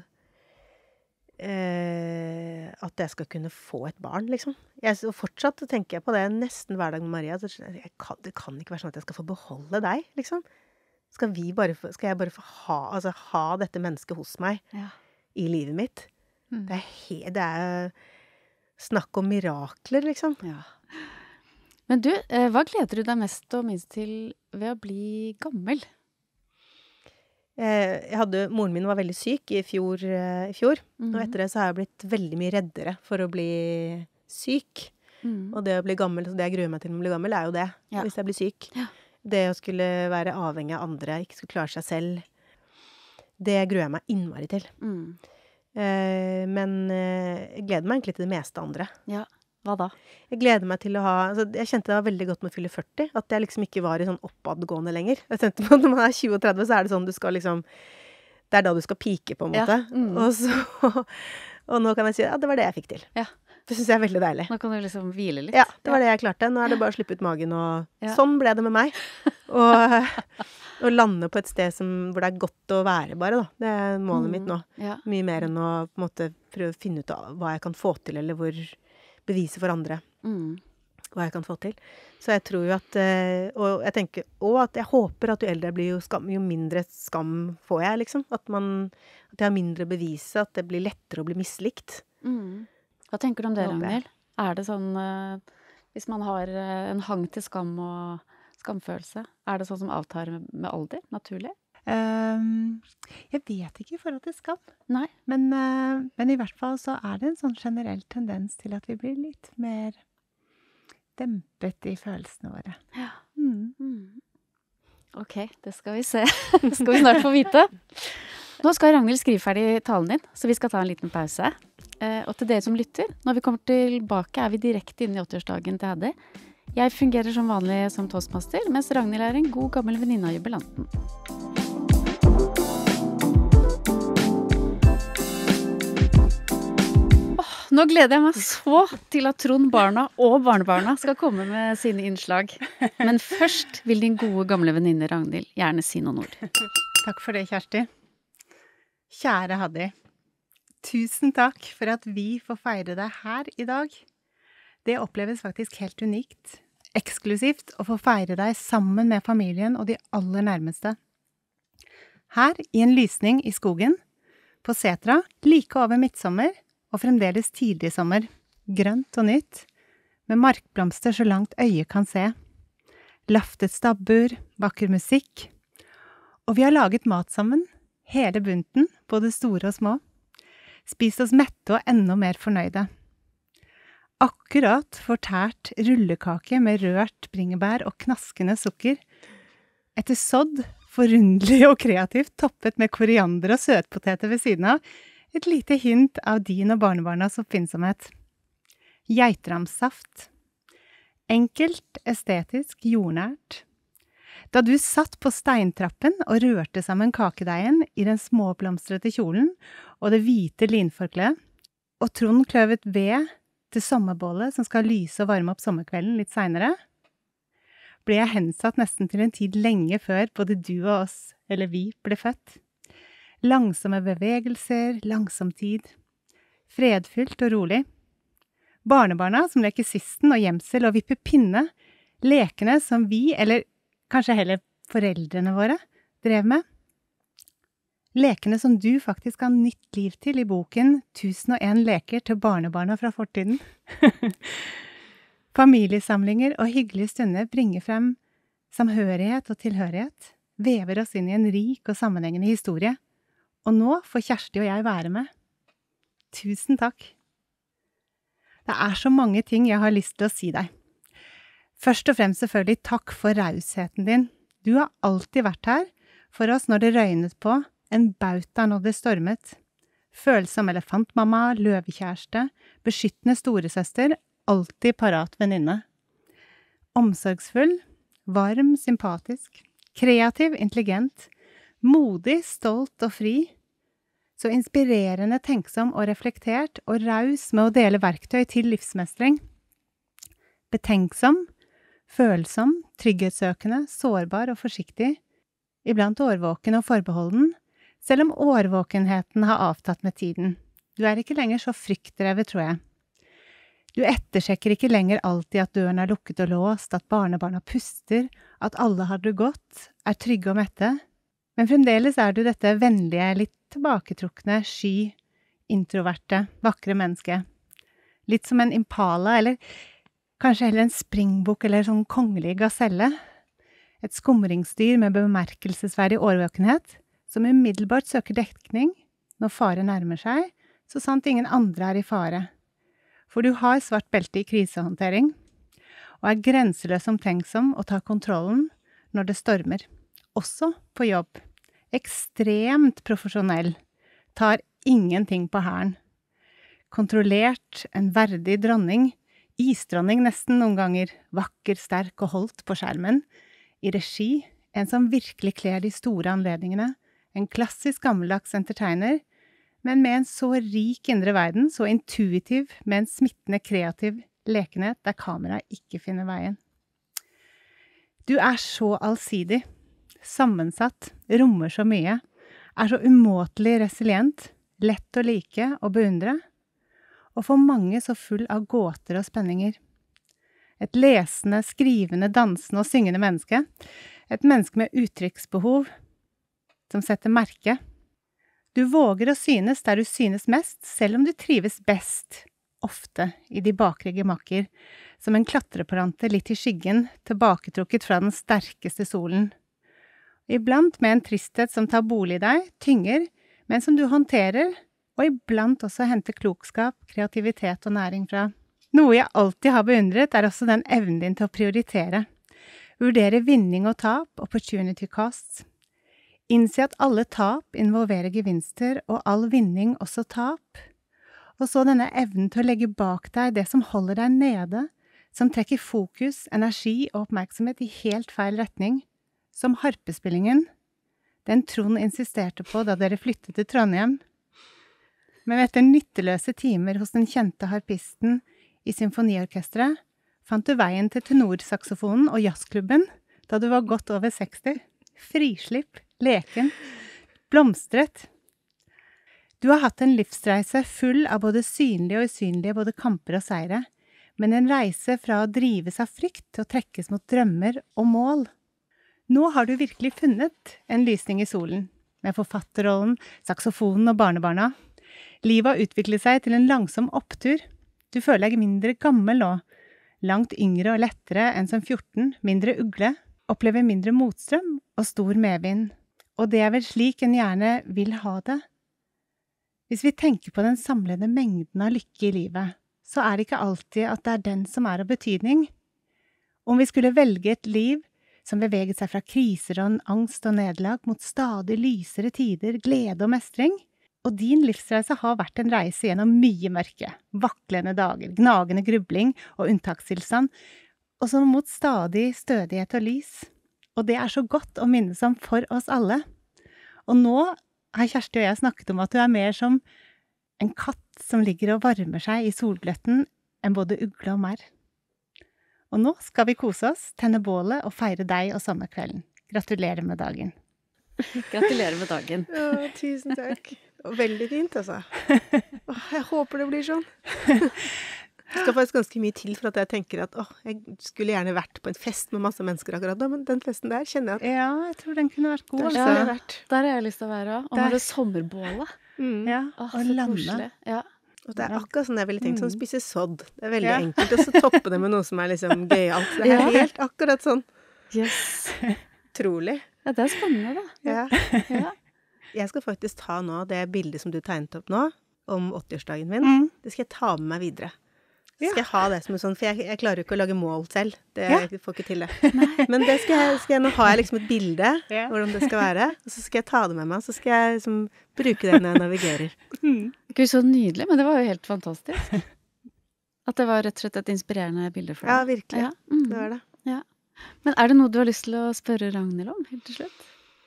skal kunne få et barn, liksom. Og fortsatt tenker jeg på det nesten hver dag med Maria. Det kan ikke være sånn at jeg skal få beholde deg, liksom. Skal jeg bare få ha dette mennesket hos meg i livet mitt? Det snakk om mirakler, liksom. Ja. Men du, hva gleder du deg mest og minst til ved å bli gammel? Moren min var veldig syk i fjor, og etter det så har jeg blitt veldig mye reddere for å bli syk. Og det å bli gammel, så det jeg gruer meg til å bli gammel, jo det, hvis jeg blir syk. Ja. Det å skulle være avhengig av andre, ikke skulle klare seg selv, det gruer jeg meg innmari til. Men jeg gleder meg egentlig til det meste andre. Ja. Hva da? Jeg gleder meg til å jeg kjente det var veldig godt med å fylle 40, at jeg liksom ikke var i sånn oppadgående lenger. Jeg tenkte på at når man 20 og 30, så det sånn du skal liksom, det da du skal pike på en måte. Ja. Og nå kan jeg si, det var det jeg fikk til. Ja. Det synes jeg veldig deilig. Nå kan du liksom hvile litt. Ja, det var det jeg klarte. Nå det bare å slippe ut magen, og sånn ble det med meg. Og lande på et sted hvor det godt å være bare, da. Det målet mitt nå. Ja. Mye mer enn å på en måte prøve å finne ut av hva jeg kan få til, eller bevise for andre hva jeg kan få til. Så jeg tror jo at, og jeg tenker også at jeg håper at jo eldre jeg blir, jo mindre skam får jeg, liksom. At jeg har mindre bevise, at det blir lettere å bli mislikt. Hva tenker du om det, Ragnhild? Det sånn, Hvis man har en hang til skam og skamfølelse, det sånn som avtar med alder, naturlig? Jeg vet ikke i forhold til skam. Nei. Men i hvert fall så det en sånn generell tendens til at vi blir litt mer dempet i følelsene våre. Ja. Ok, det skal vi se. Det skal vi snart få vite. Nå skal Ragnhild skrive ferdig talen din, så vi skal ta en liten pause. Og til dere som lytter, når vi kommer tilbake vi direkte inne i 80-årsdagen til Heddy. Jeg fungerer som vanlig som toastmaster, mens Ragnhild en god gammel venninne av jubilanten. Nå gleder jeg meg så til at Trond, barna og barnebarna skal komme med sine innslag. Men først vil din gode gamle venninne Ragnhild gjerne si noen ord. Takk for det, Kjersti. Kjære Heddy, tusen takk for at vi får feire deg her i dag. Det oppleves faktisk helt unikt, eksklusivt å få feire deg sammen med familien og de aller nærmeste. Her i en lysning i skogen, på Setra, like over midtsommer, og fremdeles tidlig sommer, grønt og nytt, med markblomster så langt øyet kan se. Laftet stabbur, vakker musikk, og vi har laget mat sammen, hele bunten, både store og små. Spist oss mette og enda mer fornøyde. Akkurat fortært rullekake med rørt bringebær og knaskende sukker. Etter sådd, forunderlig og kreativt, toppet med koriander og søtpoteter ved siden av, et lite hint av din og barnebarnas oppfinnsomhet. Geitramsaft. Enkelt, estetisk, jordnært. Da du satt på steintrappen og rørte sammen kakedeigen i den småblomstrete kjolen og det hvite linforkleet, og Trond kløvet ved til sommerbålet som skal lyse og varme opp sommerkvelden litt senere, ble jeg hensatt nesten til en tid lenge før både du og oss, eller vi, ble født. Langsomme bevegelser, langsom tid. Fredfylt og rolig. Barnebarna som leker sisten og gjemsel og vipper pinne. Lekene som vi, eller kanskje heller foreldrene våre, drev med. Lekene som du faktisk har nytt liv til i boken 1001 leker til barnebarna fra fortiden. Familiesamlinger og hyggelige stunder bringer frem samhørighet og tilhørighet, vever oss inn i en rik og sammenhengende historie. Og nå får Kjersti og jeg være med. Tusen takk. Det så mange ting jeg har lyst til å si deg. Først og fremst selvfølgelig takk for rausheten din. Du har alltid vært her for oss når det røynet på, en bauta når det stormet. Følsom elefantmamma, løvekjæreste, beskyttende storesøster, alltid parat venninne. Omsorgsfull, varm, sympatisk, kreativ, intelligent, modig, stolt og fri, så inspirerende, tenksom og reflektert, og raus med å dele verktøy til livsmestring. Betenksom, følsom, trygghetssøkende, sårbar og forsiktig, iblant årvåken og forbeholden, selv om årvåkenheten har avtatt med tiden. Du ikke lenger så fryktdrevet, tror jeg. Du ettersjekker ikke lenger alltid at døren lukket og låst, at barnebarna puster, at alle har det godt, trygge og mette. Men fremdeles du dette vennlige, litt tilbaketrukne, sky, introverte, vakre menneske. Litt som en impala, eller kanskje heller en springbukk eller sånn kongelig gaselle. Et skumringsdyr med bemerkelsesverdig årvåkenhet, som umiddelbart søker dekning når fare nærmer seg, så sant ingen andre i fare. For du har svart belte i krisehåndtering, og grenseløs omtenksom og tar kontrollen når det stormer. Også på jobb. Ekstremt profesjonell. Tar ingenting på hæren. Kontrollert, en verdig dronning. Isdronning nesten noen ganger. Vakker, sterk og holdt på skjermen. I regi, en som virkelig kler de store anledningene. En klassisk gammeldags entertainer, men med en så rik indre verden, så intuitiv, med en smittende kreativ lekenhet der kamera ikke finner veien. Du så allsidig, sammensatt, rommer så mye, så umåtelig resilient, lett å like og beundre, og for mange så full av gåter og spenninger. Et lesende, skrivende, dansende og syngende menneske, et menneske med uttrykksbehov, som setter merke. Du våger å synes der du synes mest, selv om du trives best, ofte i de bakre gemakker, som en klatreplante litt i skyggen, tilbaketrukket fra den sterkeste solen. Iblant med en tristhet som tar bolig i deg, tynger, men som du håndterer, og iblant også henter klokskap, kreativitet og næring fra. Noe jeg alltid har beundret, også den evnen din til å prioritere. Vurdere vinning og tap, opportunity costs. Innse at alle tap involverer gevinster, og all vinning også tap. Og så denne evnen til å legge bak deg det som holder deg nede, som trekker fokus, energi og oppmerksomhet i helt feil retning, som harpespillingen, den Trond insisterte på da dere flyttet til Trondheim. Men etter nytteløse timer hos den kjente harpisten i symfoniorkestret, fant du veien til tenorsaksofonen og jazzklubben da du var godt over 60. Frislipp, leken, blomstret. Du har hatt en livsreise full av både synlige og usynlige, både kamper og seire, men en reise fra å drives av frykt til å trekkes mot drømmer og mål. Nå har du virkelig funnet en lysning i solen, med forfatterrollen, saksofonen og barnebarna. Livet har utviklet seg til en langsom opptur. Du føler deg mindre gammel nå, langt yngre og lettere enn som 14, mindre ugle, opplever mindre motstrøm og stor medvind. Og det vel slik en gjerne vil ha det. Hvis vi tenker på den samlede mengden av lykke i livet, så det ikke alltid at det den som av betydning. Om vi skulle velge et liv som beveget seg fra kriser og angst og nederlag mot stadig lysere tider, glede og mestring, og din livsreise har vært en reise gjennom mye mørke, vaklende dager, gnagende grubling og unntakstilstand, og som mot stadig stødighet og lys. Og det så godt å minnes om for oss alle. Og nå har Kjersti og jeg snakket om at du mer som en katt som ligger og varmer seg i solgløtten enn både ugle og merr. Og nå skal vi kose oss, tenne bålet og feire deg og sommerkvelden. Gratulerer med dagen. Gratulerer med dagen. Ja, tusen takk. Veldig fint, altså. Jeg håper det blir sånn. Det skal faktisk ganske mye til for at jeg tenker at jeg skulle gjerne vært på en fest med masse mennesker akkurat da, men den festen der kjenner jeg at Ja, jeg tror den kunne vært god. der Altså. skulle jeg vært. Der har jeg lyst til å være også. Og med det sommerbålet. Ja, Åh, og så lande. koselig. Ja. Og det akkurat sånn jeg ville tenkt, sånn spise sodd. Det veldig Ja. enkelt, og så toppe det med noe som liksom gøyalt. Det Ja. helt akkurat sånn. Yes. Trolig. Ja, det spennende da. Ja. Ja. Jeg skal faktisk ta nå det bildet som du tegnet opp nå, om 80-årsdagen min. Det skal jeg ta med meg videre. Ja. Skal jeg ha det som en sånn, for jeg klarer jo ikke å lage mål selv. Ja. Jeg får ikke til det. Men det skal jeg, nå har jeg liksom et bilde, Ja. hvordan det skal være, og så skal jeg ta det med meg, så skal jeg liksom bruke det når jeg navigerer. Gud, så nydelig, men det var jo helt fantastisk. At det var rett og slett et inspirerende bilde for Ja, deg. virkelig. Ja. Det var det. Ja. Men det noe du har lyst til å spørre Ragnhild om, helt til slutt?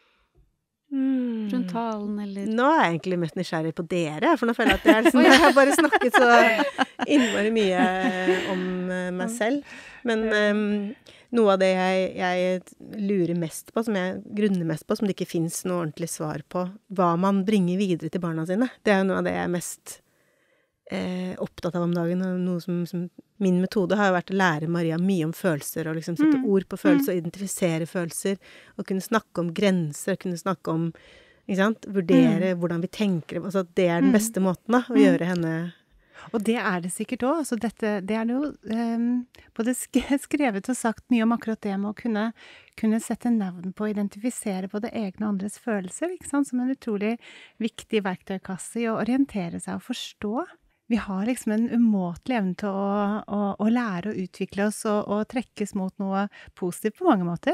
Rundt talen, eller? Nå jeg egentlig mest nysgjerrig på dere, for nå føler jeg at jeg, liksom, jeg har bare snakket så innmari mye om meg selv. Men noe av det jeg lurer mest på, som jeg grunner mest på, som det ikke finnes noe ordentlig svar på, hva man bringer videre til barna sine, det jo noe av det jeg er mest opptatt av om dagen, og noe som min metode har jo vært å lære Maria mye om følelser, og liksom sette ord på følelser, og identifisere følelser, og kunne snakke om grenser, kunne snakke om, ikke sant, vurdere hvordan vi tenker, altså det den beste måten da, å gjøre henne. Og det det sikkert også. Altså det det jo både skrevet og sagt mye om akkurat det med å kunne sette navn på, identifisere både egne og andres følelser, ikke sant? Som en utrolig viktig verktøykasse i å orientere seg og forstå. Vi har liksom en umåtelig evne til å lære å utvikle oss og trekkes mot noe positivt på mange måter.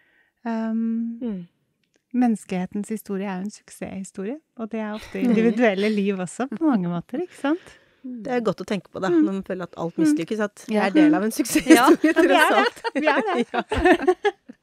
Menneskehetens historie jo en suksesshistorie, og det ofte individuelle liv også på mange måter, ikke sant? Det godt å tenke på det, når man føler at alt mislykkes, at jeg del av en suksesshistorie, tross alt. Vi det.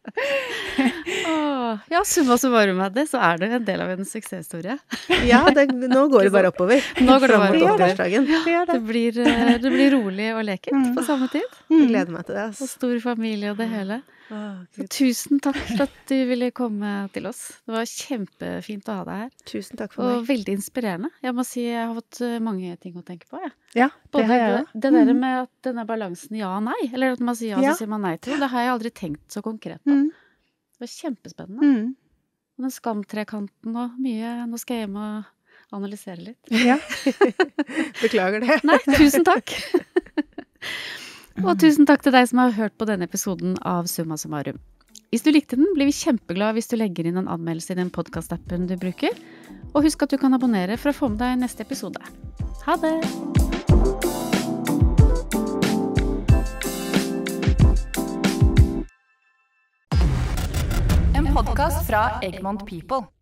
Ja, summa summarum med det, så det en del av en suksesshistorie. Ja, nå går det bare oppover. Nå går det bare Fram mot oppover. 80-årsdagen. Det blir rolig og lekent på samme tid. Jeg gleder meg til det. Og stor familie og det hele. Så Gud. tusen takk for at du ville komme til oss. Det var kjempefint å ha deg her. Tusen takk for Og meg. veldig inspirerende. Jeg må si jeg har fått mange ting å tenke på, jeg. Ja, det Både har jeg også. det der med at denne balansen ja og nei, eller at man sier ja, Ja. så sier man nei til, det har jeg aldri tenkt så konkret på. Det var kjempespennende. Og den skamtrekanten og mye, nå skal jeg hjem og analysere litt. Ja. Beklager det. Nei, tusen takk. Og tusen takk til deg som har hørt på denne episoden av Summa Summarum. Hvis du likte den, blir vi kjempeglad hvis du legger inn en anmeldelse i den podcast-appen du bruker. Og husk at du kan abonnere for å få med deg neste episode. Ha det! En podcast fra Egmont People.